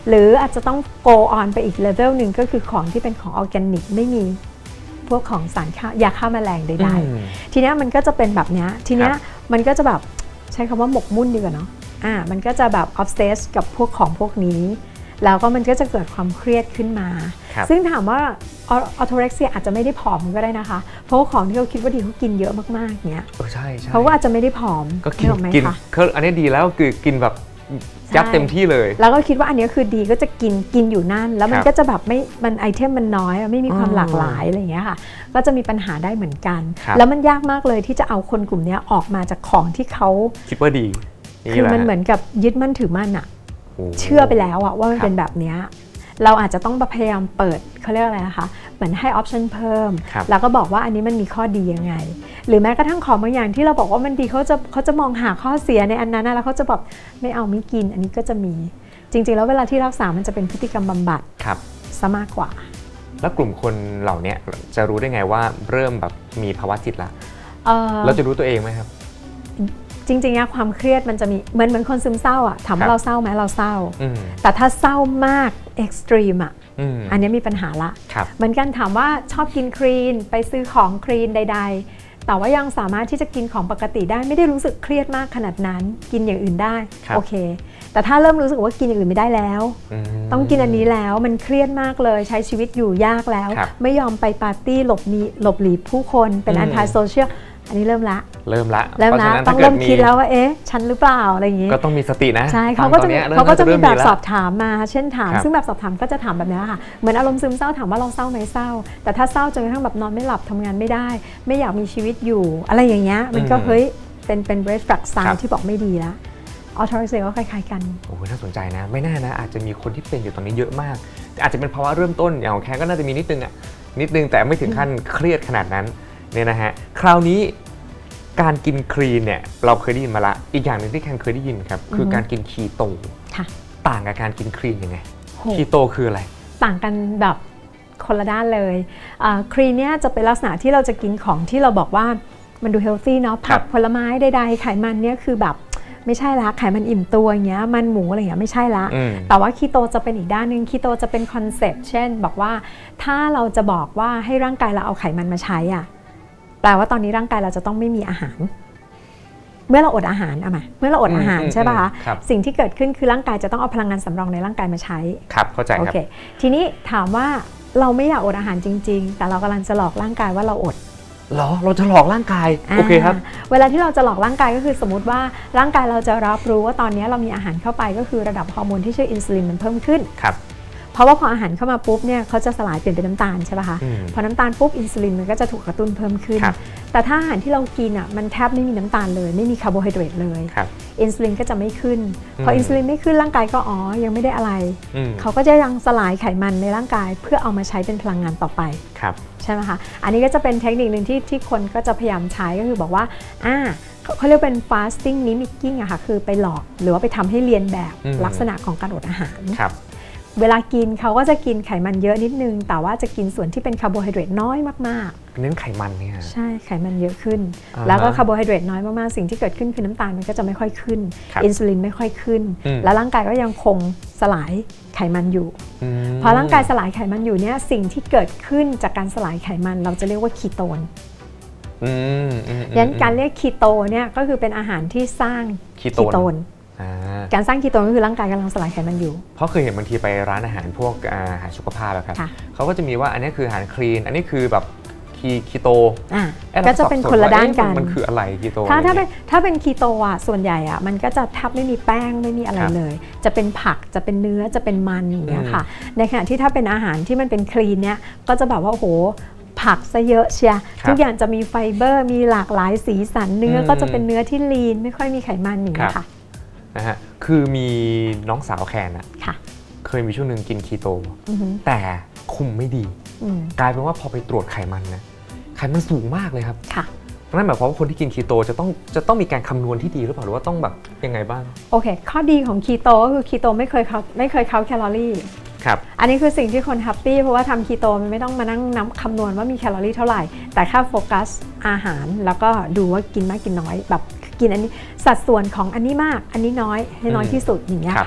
หรืออาจจะต้อง go on ไปอีกเลเวลหนึ่งก็คือของที่เป็นของออร์แกนิกไม่มีพวกของสารยาฆ่าแมลงใดๆทีนี้มันก็จะเป็นแบบนี้ทีนี้มันก็จะแบบใช้คำว่าหมกมุ่นดีกว่าเนาะมันก็จะแบบ obsess กับพวกของพวกนี้แล้วก็มันก็จะเกิดความเครียดขึ้นมาซึ่งถามว่าออโทเร็กเซียอาจจะไม่ได้ผอมก็ได้นะคะเพราะว่าของที่เขาคิดว่าดีเขากินเยอะมากๆเนี้ยใช่เขาก็อาจจะไม่ได้ผอมก็กินอันนี้ดีแล้วคือกินแบบยัดเต็มที่เลยแล้วก็คิดว่าอันนี้คือดีก็จะกินอยู่นั่นแล้วมันก็จะแบบมันไอเทมมันน้อยไม่มีความหลากหลายอะไรอย่างเงี้ยค่ะก็จะมีปัญหาได้เหมือนกันแล้วมันยากมากเลยที่จะเอาคนกลุ่มนี้ออกมาจากของที่เขาคิดว่าดีคือมันเหมือนกับยึดมั่นถือมั่นอะเชื่อไปแล้วอะว่ามันเป็นแบบนี้เราอาจจะต้องพยายามเปิดเขาเรียกอะไรนะคะเหมือนให้ออปชันเพิ่มแล้วก็บอกว่าอันนี้มันมีข้อดียังไงหรือแม้กระทั่งของบางอย่างที่เราบอกว่ามันดีเขาจะมองหาข้อเสียในอันนั้นแล้วเขาจะแบบไม่เอาไม่กินอันนี้ก็จะมีจริงๆแล้วเวลาที่รักษามันจะเป็นพฤติกรรมบำบัดซะมากกว่าแล้วกลุ่มคนเหล่านี้จะรู้ได้ไงว่าเริ่มแบบมีภาวะจิตละเราจะรู้ตัวเองไหมครับจริงๆความเครียดมันจะมีเหมือนคนซึมเศร้าอ่ะถามว่าเราเศร้าไหมเราเศร้าแต่ถ้าเศร้ามากเอ็กซ์ตรีมอ่ะอันนี้มีปัญหาละเหมือนกันถามว่าชอบกินคลีนไปซื้อของคลีนใดๆแต่ว่ายังสามารถที่จะกินของปกติได้ไม่ได้รู้สึกเครียดมากขนาดนั้นกินอย่างอื่นได้โอเคแต่ถ้าเริ่มรู้สึกว่ากินอย่างอื่นไม่ได้แล้วต้องกินอันนี้แล้วมันเครียดมากเลยใช้ชีวิตอยู่ยากแล้วไม่ยอมไปปาร์ตี้หลบหลีผู้คนเป็นแอนตี้โซเชียลอันนี้เริ่มละต้องเริ่มคิดแล้วว่าฉันหรือเปล่าอะไรอย่างงี้ก็ต้องมีสตินะใช่เขาก็จะมีแบบสอบถามมาเช่นถามซึ่งแบบสอบถามก็จะถามแบบนี้ค่ะเหมือนอารมณ์ซึมเศร้าถามว่าเราเศร้าไหมเศร้าแต่ถ้าเศร้าจนกระทั่งแบบนอนไม่หลับทำงานไม่ได้ไม่อยากมีชีวิตอยู่อะไรอย่างเงี้ยมันก็เฮ้ยเป็นเรดแฟลกไซน์ที่บอกไม่ดีแล้วออโทเร็กเซียก็คล้ายๆกันโอ้โหน่าสนใจนะไม่แน่นะอาจจะมีคนที่เป็นอยู่ตอนนี้เยอะมากอาจจะเป็นภาวะเริ่มต้นอย่างของแคนก็น่าจะมีนิดนึงแต่ไม่ถึงขั้นเครียดขนาดนั้นเนี่ยนะฮะคราวนี้การกินคลีนเนี่ยเราเคยได้ยินมาละอีกอย่างหนึ่งที่แคนเคยได้ยินครับคือการกินคีโตต่างกับการกินคลีนยังไงคีโตคืออะไรต่างกันแบบคนละด้านเลยคลีนเนี่ยจะเป็นลักษณะที่เราจะกินของที่เราบอกว่ามันดูเฮลตี้เนาะผักผลไม้ใดๆไขมันเนี่ยคือแบบไม่ใช่ละไขมันอิ่มตัวอย่างเงี้ยมันหมูอะไรอย่างเงี้ยไม่ใช่ละแต่ว่าคีโตจะเป็นอีกด้านนึงคีโตจะเป็นคอนเซ็ปต์เช่นบอกว่าถ้าเราจะบอกว่าให้ร่างกายเราเอาไขมันมาใช้อ่ะแปลว่าตอนนี้ร่างกายเราจะต้องไม่มีอาหารเมื่อเราอดอาหารเมื่อเราอดอาหารใช่ป่ะคะสิ่งที่เกิดขึ้นคือร่างกายจะต้องเอาพลังงานสำรองในร่างกายมาใช้ครับเข้าใจครับโอเคทีนี้ถามว่าเราไม่อยากอดอาหารจริงๆแต่เรากำลังจะหลอกร่างกายว่าเราอดหรอเราจะหลอกร่างกายโอเคครับเวลาที่เราจะหลอกร่างกายก็คือสมมติว่าร่างกายเราจะรับรู้ว่าตอนนี้เรามีอาหารเข้าไปก็คือระดับฮอร์โมนที่ชื่ออินซูลินมันเพิ่มขึ้นครับเพราะว่าพออาหารเข้ามาปุ๊บเนี่ยเขาจะสลายเปลี่ยนเป็นน้ำตาลใช่ป่ะคะพอน้ำตาลปุ๊บอินซูลินมันก็จะถูกกระตุ้นเพิ่มขึ้นแต่ถ้าอาหารที่เรากินอ่ะมันแทบไม่มีน้ำตาลเลยไม่มีคาร์โบไฮเดรตเลยอินซูลินก็จะไม่ขึ้นพออินซูลินไม่ขึ้นร่างกายก็ยังไม่ได้อะไรเขาก็จะยังสลายไขมันในร่างกายเพื่อเอามาใช้เป็นพลังงานต่อไปใช่ไหมคะอันนี้ก็จะเป็นเทคนิคหนึ่งที่คนก็จะพยายามใช้ก็คือบอกว่าเขาเรียกเป็น fasting mimicking อะค่ะคือไปหลอกหรือว่าไปทำให้เรียนแบบลักษณะของการอดอาหารเวลากินเขาก็จะกินไขมันเยอะนิดนึงแต่ว่าจะกินส่วนที่เป็นคาร์โบไฮเดรตน้อยมากๆเน้นไขมันเนี่ยใช่ไขมันเยอะขึ้นแล้วก็คาร์โบไฮเดรตน้อยมากๆสิ่งที่เกิดขึ้นคือน้ำตาลมันก็จะไม่ค่อยขึ้นอินซูลินไม่ค่อยขึ้นแล้วร่างกายก็ยังคงสลายไขมันอยู่พอร่างกายสลายไขมันอยู่เนี่ยสิ่งที่เกิดขึ้นจากการสลายไขมันเราจะเรียกว่าคีโตนยันการเรียกคีโตเนี่ยก็คือเป็นอาหารที่สร้างคีโตนการสร้างคีโตนก็คือร่างกายกำลังสลายไขมันอยู่เพราะเคยเห็นบางทีไปร้านอาหารพวกอาหารสุขภาพครับเขาก็จะมีว่าอันนี้คืออาหารคลีนอันนี้คือแบบคีโตก็จะเป็นคนละด้านกันมันคืออะไรคีโตถ้าเป็นคีโตอ่ะส่วนใหญ่อ่ะมันก็จะแทบไม่มีแป้งไม่มีอะไรเลยจะเป็นผักจะเป็นเนื้อจะเป็นมันอย่างเงี้ยค่ะในขณะที่ถ้าเป็นอาหารที่มันเป็นคลีนเนี้ยก็จะแบบว่าโอ้โหผักซะเยอะเชียทุกอย่างจะมีไฟเบอร์มีหลากหลายสีสันเนื้อก็จะเป็นเนื้อที่ลีนไม่ค่อยมีไขมันอย่างเงี้ยค่ะนะฮะคือมีน้องสาวแคนอะเคยมีช่วงหนึ่งกินคีโตแต่คุมไม่ดีกลายเป็นว่าพอไปตรวจไขมันนะไขมันสูงมากเลยครับนั่นหมายความว่าคนที่กินคีโตจะต้องมีการคำนวณที่ดีหรือเปล่าหรือว่าต้องแบบยังไงบ้างโอเคข้อดีของคีโตก็คือคีโตไม่เคยเคาแคลอรี่อันนี้คือสิ่งที่คนแฮปปี้เพราะว่าทำคีโตมันไม่ต้องมานั่งนับคำนวณว่ามีแคลอรี่เท่าไหร่แต่แค่โฟกัสอาหารแล้วก็ดูว่ากินมากกินน้อยแบบกินอันนี้สัดส่วนของอันนี้มากอันนี้น้อยให้น้อยที่สุดอย่างเงี้ยค่ะ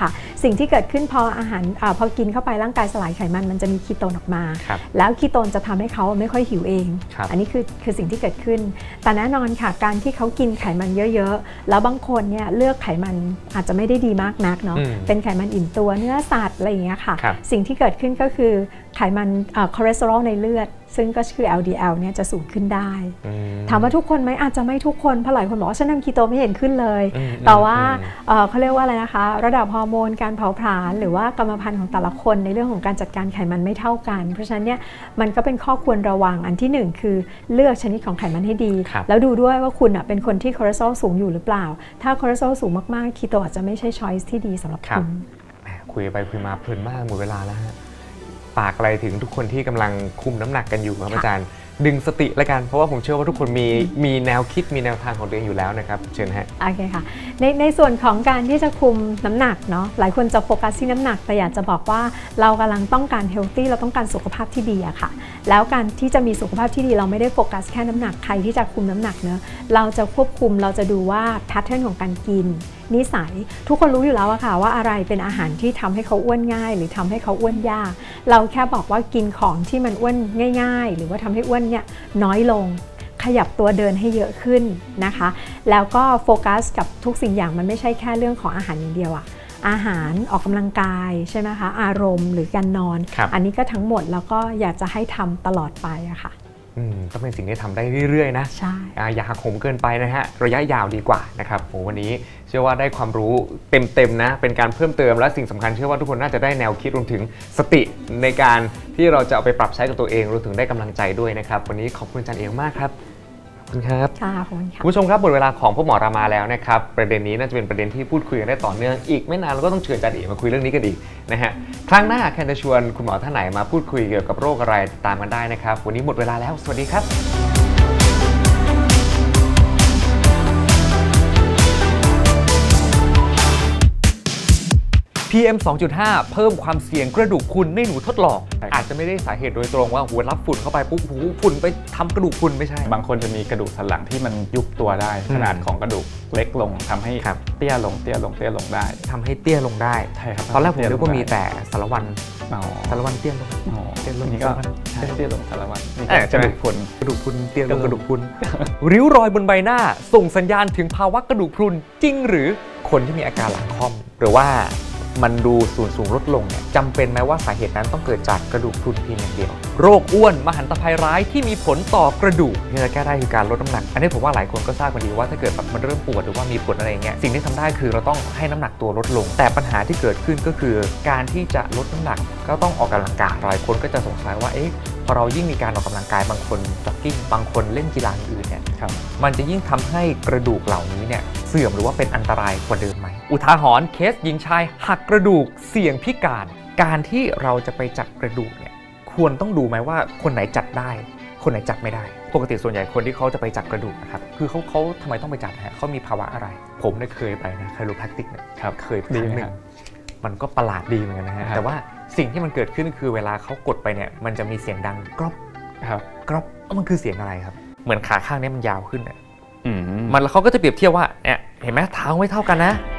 สิ่งที่เกิดขึ้นพออาหารพอกินเข้าไปร่างกายสลายไขมันจะมีคีโตนออกมาแล้วคีโตนจะทำให้เขาไม่ค่อยหิวเองอันนี้คือสิ่งที่เกิดขึ้นแต่แน่นอนค่ะการที่เขากินไขมันเยอะๆแล้วบางคนเนี่ยเลือกไขมันอาจจะไม่ได้ดีมากนักเนาะเป็นไขมันอิ่มตัวเนื้อสัตว์อะไรอย่างเงี้ยค่ะสิ่งที่เกิดขึ้นก็คือไขมันคอเลสเตอรอลในเลือดซึ่งก็คือ LDL เนี่ยจะสูงขึ้นได้ถามว่าทุกคนไหมอาจจะไม่ทุกคนเพราะหลายคนบอกว่าฉันทำคีโตไม่เห็นขึ้นเลยแต่ว่าเขาเรียกว่าอะไรนะคะระดับฮอร์โมนการเผาผลาญหรือว่ากรรมพันธุ์ของแต่ละคนในเรื่องของการจัดการไขมันไม่เท่ากันเพราะฉะนั้นเนี่ยมันก็เป็นข้อควรระวังอันที่1คือเลือกชนิดของไขมันให้ดีแล้วดูด้วยว่าคุณเป็นคนที่คอเลสเตอรอลสูงอยู่หรือเปล่าถ้าคอเลสเตอรอลสูงมากๆคีโตอาจจะไม่ใช่ช้อยส์ที่ดีสำหรับคุณคุยไปคุยมาเพลินมากหมดเวลาแล้วฮะฝากอะไรถึงทุกคนที่กำลังคุมน้ำหนักกันอยู่ครับอาจารย์ดึงสติละกันเพราะว่าผมเชื่อว่าทุกคนมีแนวคิดมีแนวทางของตัวเองอยู่แล้วนะครับเชิญฮะโอเคค่ะในส่วนของการที่จะคุมน้ำหนักเนาะหลายคนจะโฟกัสที่น้ำหนักแต่อยากจะบอกว่าเรากำลังต้องการเฮลตี้เราต้องการสุขภาพที่ดีอะค่ะแล้วการที่จะมีสุขภาพที่ดีเราไม่ได้โฟกัสแค่น้ำหนักใครที่จะคุมน้ำหนักเนอะเราจะควบคุมเราจะดูว่าแพทเทิร์นของการกินนิสัยทุกคนรู้อยู่แล้วอะค่ะว่าอะไรเป็นอาหารที่ทำให้เขาอ้วนง่ายหรือทำให้เขาอ้วนยากเราแค่บอกว่ากินของที่มันอ้วนง่ายๆหรือว่าทำให้อ้วนเนี่ยน้อยลงขยับตัวเดินให้เยอะขึ้นนะคะแล้วก็โฟกัสกับทุกสิ่งอย่างมันไม่ใช่แค่เรื่องของอาหารอย่างเดียวอะอาหารออกกำลังกายใช่ไหมคะอารมณ์หรือการนอนอันนี้ก็ทั้งหมดแล้วก็อยากจะให้ทำตลอดไปอะค่ะต้องเป็นสิ่งที่ทำได้เรื่อยๆนะใช่อย่าหักโหมเกินไปนะฮะระยะยาวดีกว่านะครับวันนี้เชื่อว่าได้ความรู้เต็มๆนะเป็นการเพิ่มเติมและสิ่งสำคัญเชื่อว่าทุกคนน่าจะได้แนวคิดรวมถึงสติในการที่เราจะเอาไปปรับใช้กับตัวเองรวมถึงได้กำลังใจด้วยนะครับวันนี้ขอบคุณอาจารย์เอกมากครับขอบคุณครับค่ะขอบคุณค่ะผู้ชมครับหมดเวลาของพวกหมอรามาแล้วนะครับประเด็นนี้น่าจะเป็นประเด็นที่พูดคุยกันได้ต่อเนื่องอีกไม่นานเราก็ต้องเชิญอาจารย์เอกมาคุยเรื่องนี้กันอีกนะฮะครั้งหน้าแคนจะชวนคุณหมอท่านไหนมาพูดคุยเกี่ยวกับโรคอะไรตามกันได้นะครับวันนี้หมดเวลาแล้วสวัสดีครับ PM 2.5 เพิ่มความเสี่ยงกระดูกพรุนในหนูทดลองอาจจะไม่ได้สาเหตุโดยตรงว่ารับฝุ่นเข้าไปปุ๊บฝุ่นไปทำกระดูกพรุนไม่ใช่บางคนจะมีกระดูกสันหลังที่มันยุบตัวได้ขนาดของกระดูกเล็กลงทำให้เตี้ยลงได้ทำให้เตี้ยลงได้ใช่ครับตอนแรกผมนึกว่ามีแต่สารวัตรเตี้ยลงนี่ก็เตี้ยลงสารวัตรนี่กระดูกพรุนเตี้ยลงกระดูกพรุนริ้วรอยบนใบหน้าส่งสัญญาณถึงภาวะกระดูกพรุนจริงหรือคนที่มีอาการหลังค่อมหรือว่ามันดูสูงลดลงเนี่ยจำเป็นไหมว่าสาเหตุนั้นต้องเกิดจากกระดูกพรุนเพียงอย่างเดียวโรคอ้วนมหันตภัยร้ายที่มีผลต่อกระดูกที่จะแก้ได้คือการลดน้ำหนักอันนี้ผมว่าหลายคนก็ทราบกันดีว่าถ้าเกิดแบบมันเริ่มปวดหรือว่ามีปวดอะไรเงี้ยสิ่งที่ทำได้คือเราต้องให้น้ำหนักตัวลดลงแต่ปัญหาที่เกิดขึ้นก็คือการที่จะลดน้ำหนักก็ต้องออกกำลังกายหลายคนก็จะสงสัยว่าพอเรายิ่งมีการออกกำลังกายบางคนจ็อกกิ้งบางคนเล่นกีฬาอื่นเนี่ยมันจะยิ่งทำให้กระดูกเหล่านี้เนี่ยเสื่อมหรือว่าเป็นอันตรายกว่าเดิมไหมอุทาหรณ์เคสหญิงชายหักกระดูกเสี่ยงพิการที่เราจะไปจัดกระดูกเนี่ยควรต้องดูไหมว่าคนไหนจัดได้คนไหนจัดไม่ได้ปกติส่วนใหญ่คนที่เขาจะไปจัดกระดูกนะครับคือเขาทำไมต้องไปจัดฮะเขามีภาวะอะไรผมได้เคยไปนะไคโรแพคติกเนี่ยเคยครั้งหนึ่งมันก็ประหลาดดีเหมือนกันนะฮะแต่ว่าสิ่งที่มันเกิดขึ้นคือเวลาเขากดไปเนี่ยมันจะมีเสียงดังกรอบมันคือเสียงอะไรครับเหมือนขาข้างนี้มันยาวขึ้นเนี่ยมันแล้วเขาก็จะเปรียบเทียบว่าเนี่ยเห็นไหมเท้าไม่เท่ากันนะ